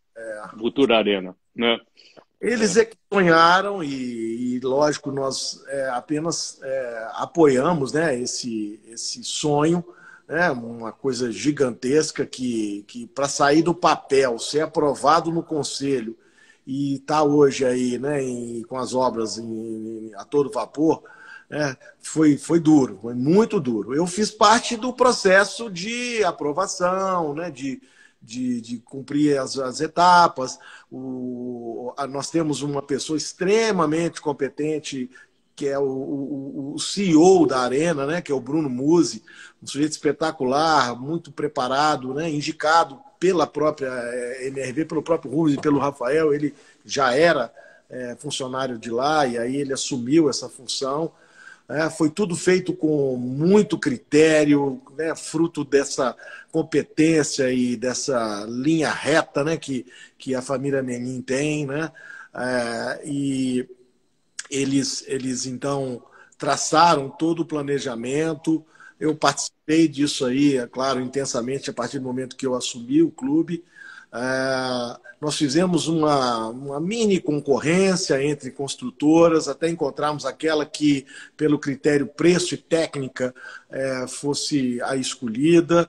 Speaker 1: Arena, né?
Speaker 2: Eles é que sonharam e lógico, nós apenas apoiamos, né, esse sonho, né, uma coisa gigantesca que para sair do papel, ser aprovado no Conselho e está hoje aí, né, com as obras a todo vapor, né, foi duro, foi muito duro. Eu fiz parte do processo de aprovação, né, de cumprir as etapas. Nós temos uma pessoa extremamente competente, que é o CEO da Arena, né, que é o Bruno Musi, um sujeito espetacular, muito preparado, né, indicado pela própria MRV, pelo próprio Rubens e pelo Rafael. Ele já era funcionário de lá e aí ele assumiu essa função. Foi tudo feito com muito critério, né, fruto dessa competência e dessa linha reta, né, que a família Menin tem, né? E eles então traçaram todo o planejamento. Eu participei disso aí, é claro, intensamente a partir do momento que eu assumi o clube. Nós fizemos uma mini concorrência entre construtoras, até encontrarmos aquela que, pelo critério preço e técnica, fosse a escolhida.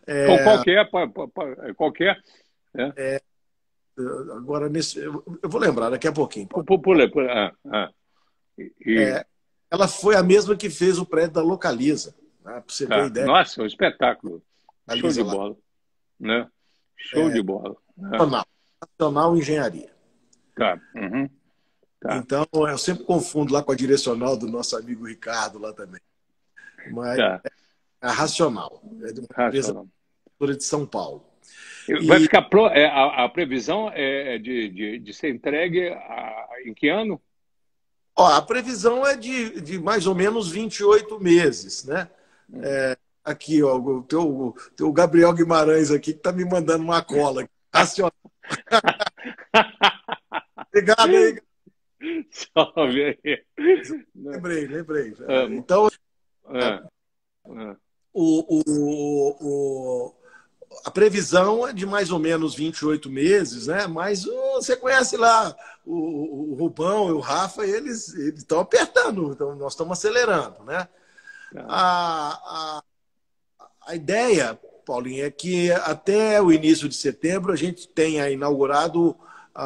Speaker 1: Qualquer.
Speaker 2: Agora, eu vou lembrar daqui a pouquinho. Ela foi a mesma que fez o prédio da Localiza, né, para você ter ideia.
Speaker 1: Nossa, um espetáculo. Show de bola. Né? Show de bola.
Speaker 2: Nacional Engenharia.
Speaker 1: Tá. Uhum. Tá.
Speaker 2: Então, eu sempre confundo lá com a direcional do nosso amigo Ricardo lá também. Mas é a Racional. É de uma empresa de São Paulo.
Speaker 1: Vai ficar a previsão é de ser entregue em que ano?
Speaker 2: A previsão é de mais ou menos 28 meses, né? Aqui, ó, o teu Gabriel Guimarães aqui que está me mandando uma cola. Racional. Obrigado aí.
Speaker 1: Salve aí.
Speaker 2: Lembrei. Então, a previsão é de mais ou menos 28 meses, né? Mas você conhece lá o Rubão e o Rafa, eles estão apertando, então nós estamos acelerando, né? A ideia, Paulinho, é que até o início de setembro a gente tenha inaugurado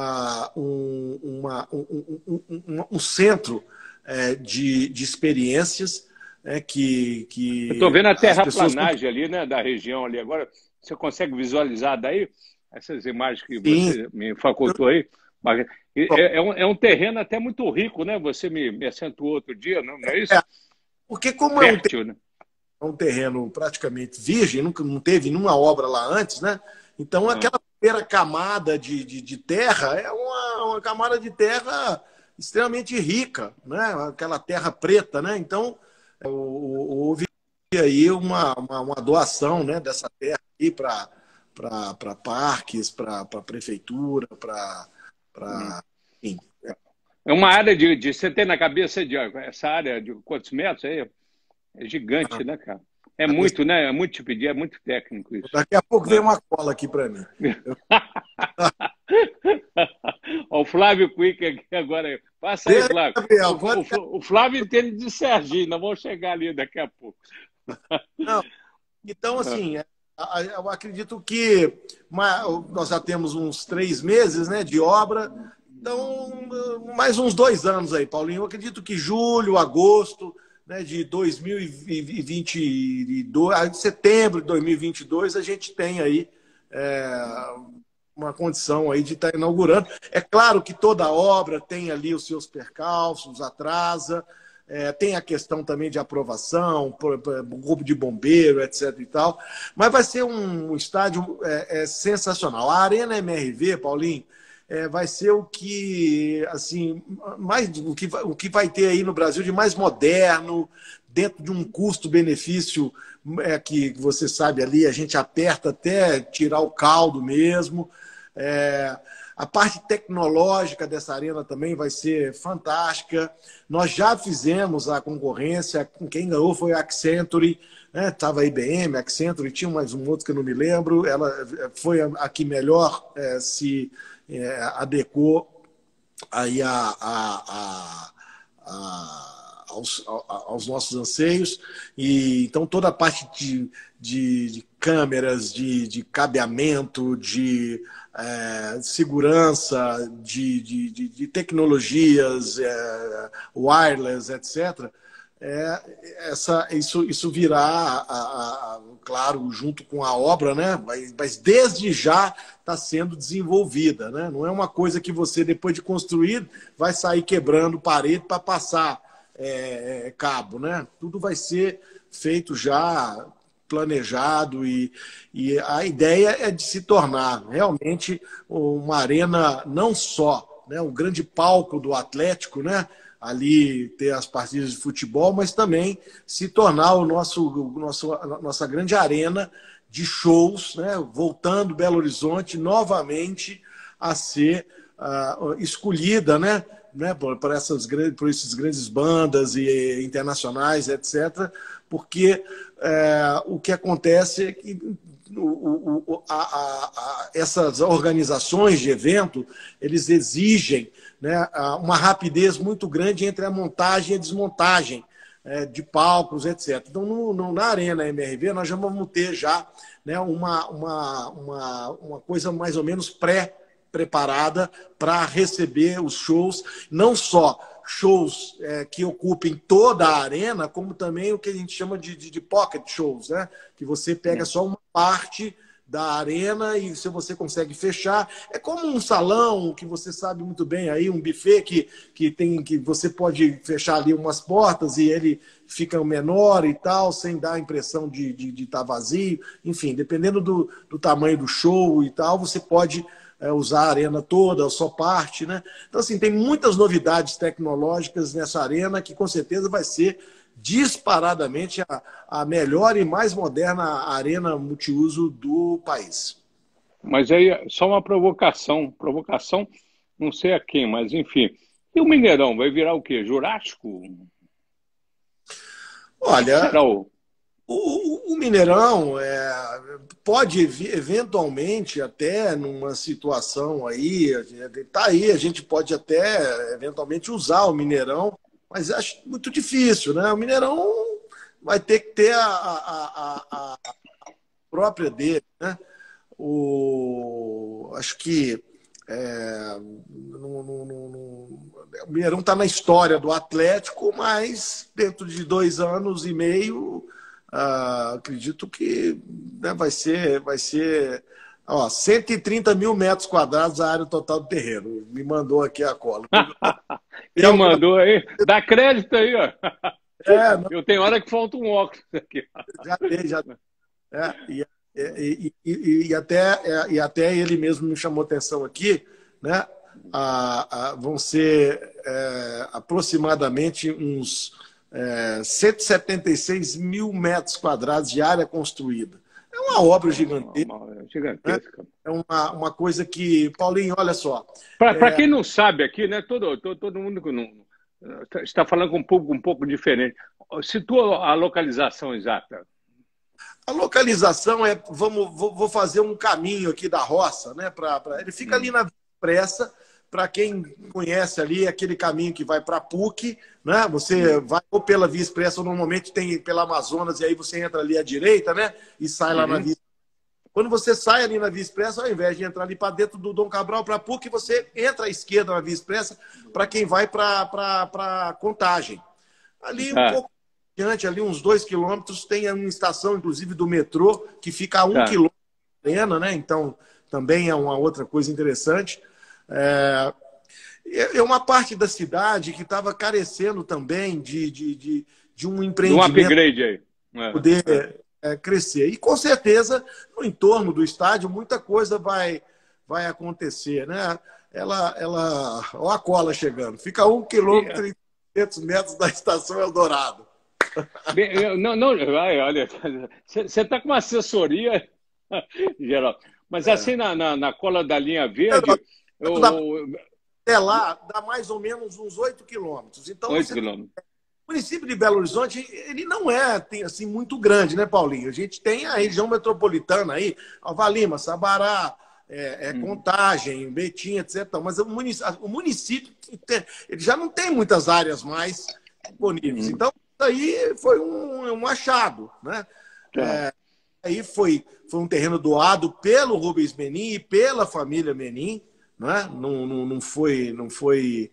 Speaker 2: um centro de experiências, que
Speaker 1: eu estou vendo a terraplanagem ali, né, da região ali agora. Você consegue visualizar daí essas imagens que você me facultou aí? É um terreno até muito rico, né? Você me acentuou outro dia, não é isso?
Speaker 2: Porque como
Speaker 1: fértil, né?
Speaker 2: É um terreno praticamente virgem, nunca não teve nenhuma obra lá antes, né? Então aquela primeira camada de terra é uma camada de terra extremamente rica, né? Aquela terra preta, né? Então houve aí uma doação, né, dessa terra aí para parques, para prefeitura, enfim.
Speaker 1: É uma área de. Você tem na cabeça essa área de quantos metros aí? É gigante, né, cara? É muito, né? É muito te pedir, é muito técnico isso.
Speaker 2: Daqui a pouco vem uma cola aqui para mim.
Speaker 1: O Flávio Quick aqui agora. Passa aí, Flávio. O Flávio entende de Serginho, nós vamos chegar ali daqui a pouco.
Speaker 2: Não. Então, assim, eu acredito que nós já temos uns 3 meses, né, de obra. Então, mais uns 2 anos aí, Paulinho. Eu acredito que julho, agosto, né, de 2022, setembro de 2022, a gente tem aí uma condição aí de estar inaugurando. É claro que toda obra tem ali os seus percalços, atrasa, tem a questão também de aprovação, grupo de bombeiro, etc. e tal, mas vai ser um estádio sensacional. A Arena MRV, Paulinho, vai ser o que, assim, o que vai ter aí no Brasil de mais moderno, dentro de um custo-benefício que você sabe ali, a gente aperta até tirar o caldo mesmo. A parte tecnológica dessa arena também vai ser fantástica. Nós já fizemos a concorrência, quem ganhou foi a Accenture, né? Tava a IBM, a Accenture, tinha mais um outro que eu não me lembro. Ela foi a que melhor se adequou aí aos nossos anseios. E então toda a parte de câmeras, de cabeamento, de segurança, de tecnologias, wireless, etc. Isso virá, claro, junto com a obra, né? Mas desde já está sendo desenvolvida, né? Não é uma coisa que você, depois de construir, vai sair quebrando parede para passar cabo, né? Tudo vai ser feito já, planejado, e a ideia é de se tornar realmente uma arena não só, né, um grande palco do Atlético, né? Ali ter as partidas de futebol, mas também se tornar nossa grande arena de shows, né? Voltando Belo Horizonte novamente a ser escolhida, né? Por esses grandes bandas e internacionais, etc. Porque o que acontece é que essas organizações de evento, eles exigem, né, uma rapidez muito grande entre a montagem e a desmontagem de palcos, etc. Então, na Arena MRV, nós já vamos ter já, né, uma coisa mais ou menos preparada para receber os shows, não só shows que ocupem toda a arena, como também o que a gente chama de pocket shows, né? Que você pega só uma parte da arena e se você consegue fechar. É como um salão que você sabe muito bem aí, um buffet que você pode fechar ali umas portas e ele fica menor e tal, sem dar a impressão de estar vazio. Enfim, dependendo do tamanho do show e tal, você pode usar a arena toda, ou só parte, né? Então, assim, tem muitas novidades tecnológicas nessa arena que, com certeza, vai ser disparadamente a melhor e mais moderna arena multiuso do país.
Speaker 1: Mas aí, só uma provocação, não sei a quem, mas enfim. E o Mineirão, vai virar o quê? Jurássico?
Speaker 2: Olha...
Speaker 1: Será o
Speaker 2: Mineirão pode eventualmente, até numa situação aí, a gente pode até eventualmente usar o Mineirão, mas acho muito difícil, né? O Mineirão vai ter que ter a própria dele, né? Acho que o Mineirão está na história do Atlético, mas dentro de 2 anos e meio... acredito que, né, vai ser 130 mil metros quadrados a área total do terreno. Me mandou aqui a cola.
Speaker 1: Quem mandou aí? Dá crédito aí, ó. Eu tenho hora que falta um óculos aqui.
Speaker 2: Já. E até ele mesmo me chamou atenção aqui, né? Vão ser aproximadamente uns 176 mil metros quadrados de área construída. É uma obra gigantesca. Né? É uma coisa que... Paulinho, olha só.
Speaker 1: Para quem não sabe aqui, né, todo mundo que não está falando com um público um pouco diferente. Situa a localização exata.
Speaker 2: A localização vou fazer um caminho aqui da roça, né? Ele fica ali na Via Expressa. Para quem conhece ali, aquele caminho que vai para a PUC, né? Você vai ou pela Via Expressa, ou normalmente tem pela Amazonas, e aí você entra ali à direita, né? E sai lá na Via. Quando você sai ali na Via Expressa, ao invés de entrar ali para dentro do Dom Cabral, para a PUC, você entra à esquerda na Via Expressa para quem vai para Contagem. Ali um pouco adiante, ali uns 2 quilômetros, tem uma estação, inclusive, do metrô, que fica a 1 quilômetro da arena, né? Então, também é uma outra coisa interessante. É uma parte da cidade que estava carecendo também de um empreendimento.
Speaker 1: Um upgrade aí.
Speaker 2: Poder crescer. E, com certeza, no entorno do estádio, muita coisa vai acontecer, né? Olha a cola chegando. Fica 1 quilômetro e 300 metros da Estação Eldorado.
Speaker 1: Olha, você está com uma assessoria geral. Mas assim, na cola da linha verde...
Speaker 2: Até lá, dá mais ou menos uns 8 quilômetros. Então,
Speaker 1: 8 quilômetros.
Speaker 2: O município de Belo Horizonte, ele não é assim, muito grande, né, Paulinho? A gente tem a região metropolitana aí, Nova Lima, Sabará, Contagem, Betim, etc. Mas o município ele já não tem muitas áreas mais disponíveis. Então, isso aí foi um achado, né? Aí foi um terreno doado pelo Rubens Menin e pela família Menin, né? Não foi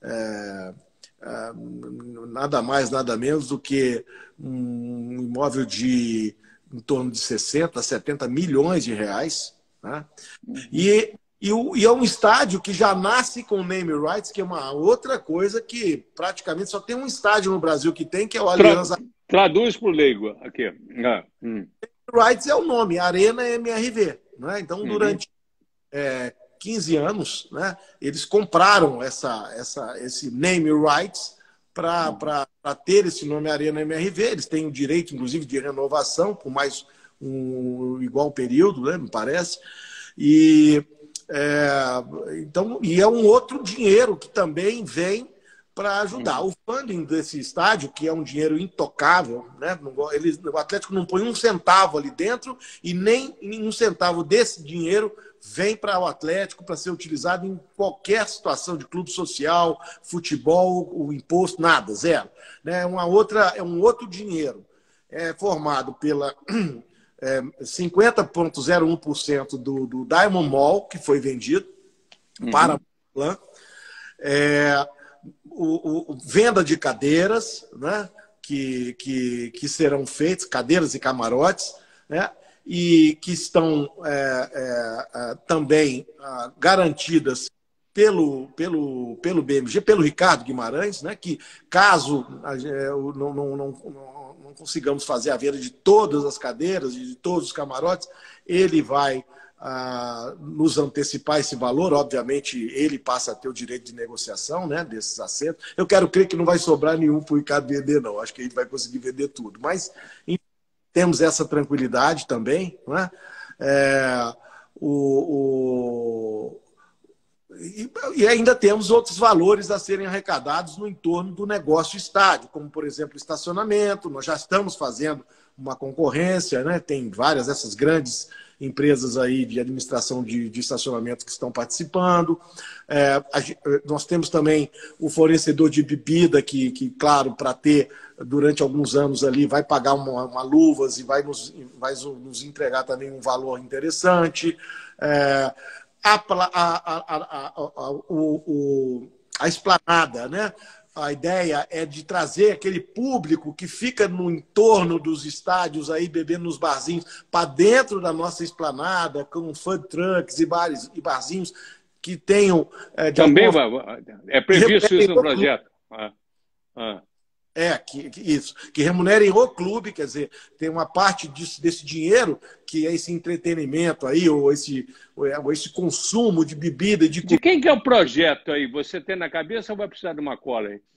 Speaker 2: nada mais, nada menos do que um imóvel de em torno de 60, 70 milhões de reais, né? E é um estádio que já nasce com name rights, que é uma outra coisa que praticamente só tem um estádio no Brasil que tem, que é o Allianz.
Speaker 1: Traduz para o leigo aqui.
Speaker 2: Rights é o nome, Arena MRV, né? Então, durante 15 anos, né, eles compraram esse name rights para ter esse nome Arena MRV. Eles têm o direito, inclusive, de renovação por mais um igual período, né, me parece. Então, é um outro dinheiro que também vem para ajudar. O funding desse estádio, que é um dinheiro intocável, né? O Atlético não põe um centavo ali dentro e nem um centavo desse dinheiro vem para o Atlético para ser utilizado em qualquer situação de clube social, futebol, o imposto, nada, zero. Né? É um outro dinheiro. É formado pela 50,01% do Diamond Mall, que foi vendido para a venda de cadeiras, né, que serão feitas, cadeiras e camarotes, né, e que estão também garantidas pelo BMG, pelo Ricardo Guimarães, né, que caso não consigamos fazer a venda de todas as cadeiras e de todos os camarotes, ele vai nos antecipar esse valor. Obviamente, ele passa a ter o direito de negociação, né, desses assentos. Eu quero crer que não vai sobrar nenhum para o Ricardo vender, não. Acho que a gente vai conseguir vender tudo. Mas temos essa tranquilidade também, né? E ainda temos outros valores a serem arrecadados no entorno do negócio estádio, como, por exemplo, estacionamento. Nós já estamos fazendo uma concorrência, né? Tem várias dessas grandes empresas aí de administração de estacionamento que estão participando. Nós temos também o fornecedor de bebida que claro, para ter durante alguns anos ali, vai pagar uma luvas e vai nos entregar também um valor interessante. A esplanada, né? A ideia é de trazer aquele público que fica no entorno dos estádios aí bebendo nos barzinhos para dentro da nossa esplanada, com food trucks e barzinhos que tenham...
Speaker 1: Também é previsto isso no projeto.
Speaker 2: Que remunerem o clube, quer dizer, tem uma parte desse dinheiro que é esse entretenimento aí, ou esse consumo de bebida.
Speaker 1: De quem que é o projeto aí? Você tem na cabeça ou vai precisar de uma cola aí?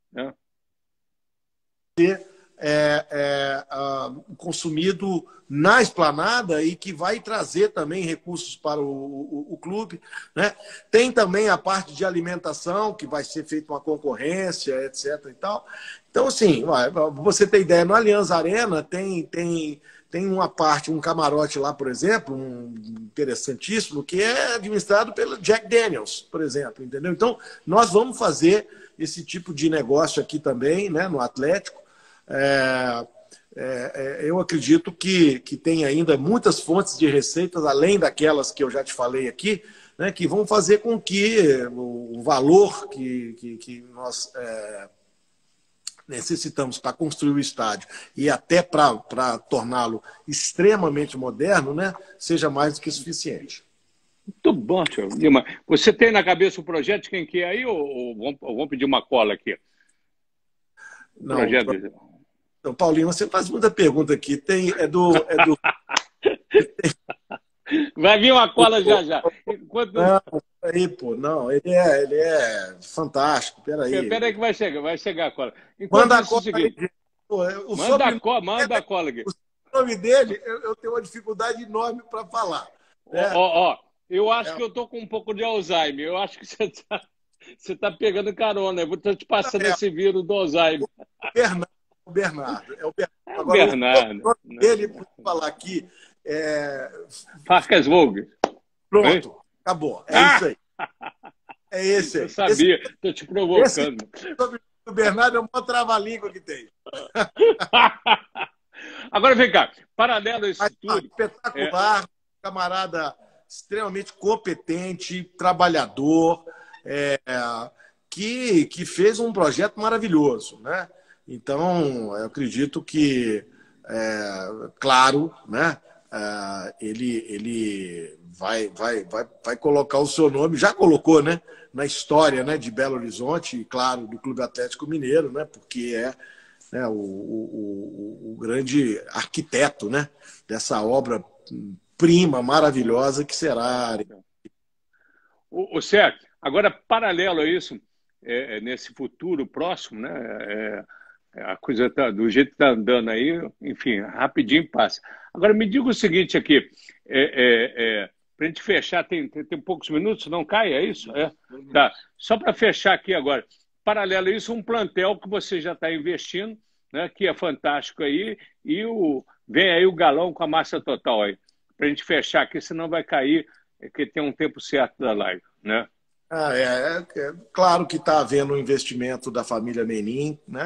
Speaker 2: Consumido na esplanada e que vai trazer também recursos para o clube, né? Tem também a parte de alimentação, que vai ser feita uma concorrência, etc. e tal. Então, assim, você tem ideia, no Allianz Arena tem uma parte, um camarote lá, por exemplo, interessantíssimo, que é administrado pelo Jack Daniels, por exemplo, entendeu? Então, nós vamos fazer esse tipo de negócio aqui também, né, no Atlético. Eu acredito que tem ainda muitas fontes de receitas, além daquelas que eu já te falei aqui, né, que vão fazer com que o valor que nós necessitamos para construir o estádio e até para torná-lo extremamente moderno, né, seja mais do que suficiente.
Speaker 1: Muito bom, senhor Lima. Você tem na cabeça o projeto de quem que é aí ou vamos pedir uma cola aqui?
Speaker 2: Não, então, Paulinho, você faz muita pergunta aqui.
Speaker 1: Vai vir uma cola já.
Speaker 2: Não, peraí, pô. Não, ele é fantástico.
Speaker 1: Peraí que vai chegar a cola.
Speaker 2: Manda a cola
Speaker 1: seguinte,
Speaker 2: aí.
Speaker 1: Manda a cola aqui.
Speaker 2: O nome dele, eu tenho uma dificuldade enorme para falar.
Speaker 1: Eu acho que eu tô com um pouco de Alzheimer. Eu acho que você tá pegando carona. Eu vou te passando esse vírus do Alzheimer.
Speaker 2: O Bernardo.
Speaker 1: Agora, Bernardo.
Speaker 2: Ele, por falar aqui...
Speaker 1: Farcas Vogue.
Speaker 2: Pronto, acabou. É isso aí. É esse aí.
Speaker 1: Eu sabia, estou te provocando.
Speaker 2: O Bernardo é o maior trava-língua que tem.
Speaker 1: Agora vem cá, paralelo a isso tudo.
Speaker 2: Espetacular, camarada extremamente competente, trabalhador, que fez um projeto maravilhoso, né? Então, eu acredito que, claro, né? Ele vai colocar o seu nome, já colocou, né? Na história, né, de Belo Horizonte e, claro, do Clube Atlético Mineiro, né? Porque né, o grande arquiteto, né, dessa obra prima, maravilhosa que será.
Speaker 1: O Sérgio, agora, paralelo a isso, nesse futuro próximo, né, a coisa tá, do jeito que está andando aí, enfim, rapidinho passa. Agora, me diga o seguinte aqui, para a gente fechar, tem poucos minutos, não cai, é isso? Tá. Só para fechar aqui agora, paralelo a isso, um plantel que você já está investindo, né, que é fantástico aí, e vem aí o Galão com a massa total aí, para a gente fechar aqui, senão vai cair, que tem um tempo certo da live, né?
Speaker 2: Claro que está havendo um investimento da família Menin, né,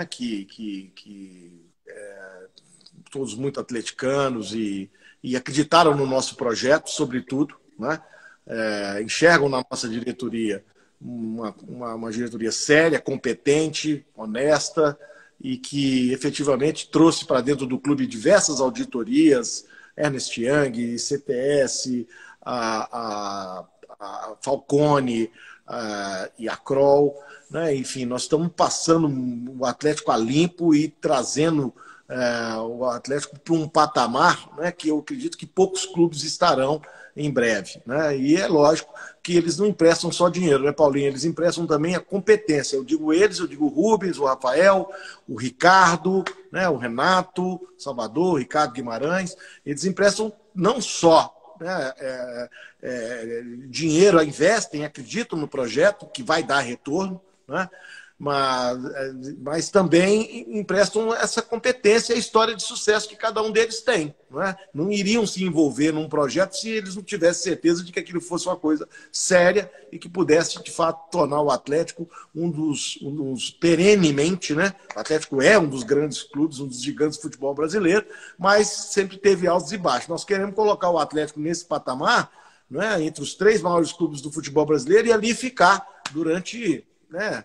Speaker 2: todos muito atleticanos e acreditaram no nosso projeto, sobretudo, né? Enxergam na nossa diretoria uma diretoria séria, competente, honesta e que efetivamente trouxe para dentro do clube diversas auditorias, Ernst Young, CTS, a Falcone e a Kroll, né? Enfim, nós estamos passando o Atlético a limpo e trazendo o Atlético para um patamar, né, que eu acredito que poucos clubes estarão em breve, né? E é lógico que eles não emprestam só dinheiro, né, Paulinho? Eles emprestam também a competência. Eu digo o Rubens, o Rafael, o Ricardo, né, o Renato Salvador, o Ricardo Guimarães. Eles emprestam não só, né, dinheiro, investem, acreditam no projeto que vai dar retorno, né? Mas também emprestam essa competência e a história de sucesso que cada um deles tem. Não é? Não iriam se envolver num projeto se eles não tivessem certeza de que aquilo fosse uma coisa séria e que pudesse, de fato, tornar o Atlético um dos perenemente, né? O Atlético é um dos grandes clubes, um dos gigantes do futebol brasileiro, mas sempre teve altos e baixos. Nós queremos colocar o Atlético nesse patamar, né, entre os 3 maiores clubes do futebol brasileiro e ali ficar durante, né,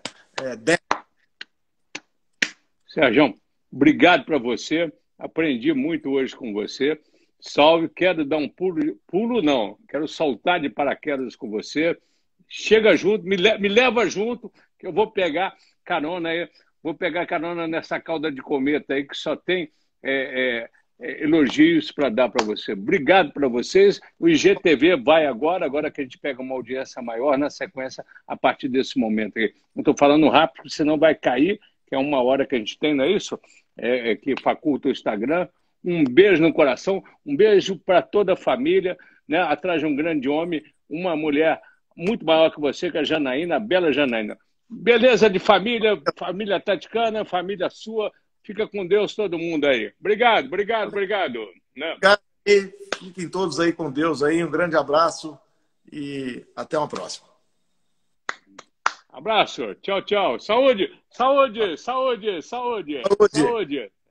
Speaker 1: Sérgio, obrigado para você. Aprendi muito hoje com você. Salve, quero dar um pulo não, quero saltar de paraquedas com você. Chega junto, me leva junto, que eu vou pegar carona aí, vou pegar carona nessa cauda de cometa aí, que só tem elogios para dar para você. Obrigado para vocês. O IGTV vai agora que a gente pega uma audiência maior na sequência a partir desse momento aí. Não estou falando rápido, senão vai cair, que é 1 hora que a gente tem, não é isso? Que faculta o Instagram. Um beijo no coração, um beijo para toda a família, né? Atrás de um grande homem, uma mulher muito maior que você, que é a Janaína, a bela Janaína. Beleza de família, família taticana, família sua. Fica com Deus todo mundo aí. Obrigado. Né?
Speaker 2: Fiquem todos aí com Deus aí. Um grande abraço e até uma próxima.
Speaker 1: Abraço. Tchau. Saúde.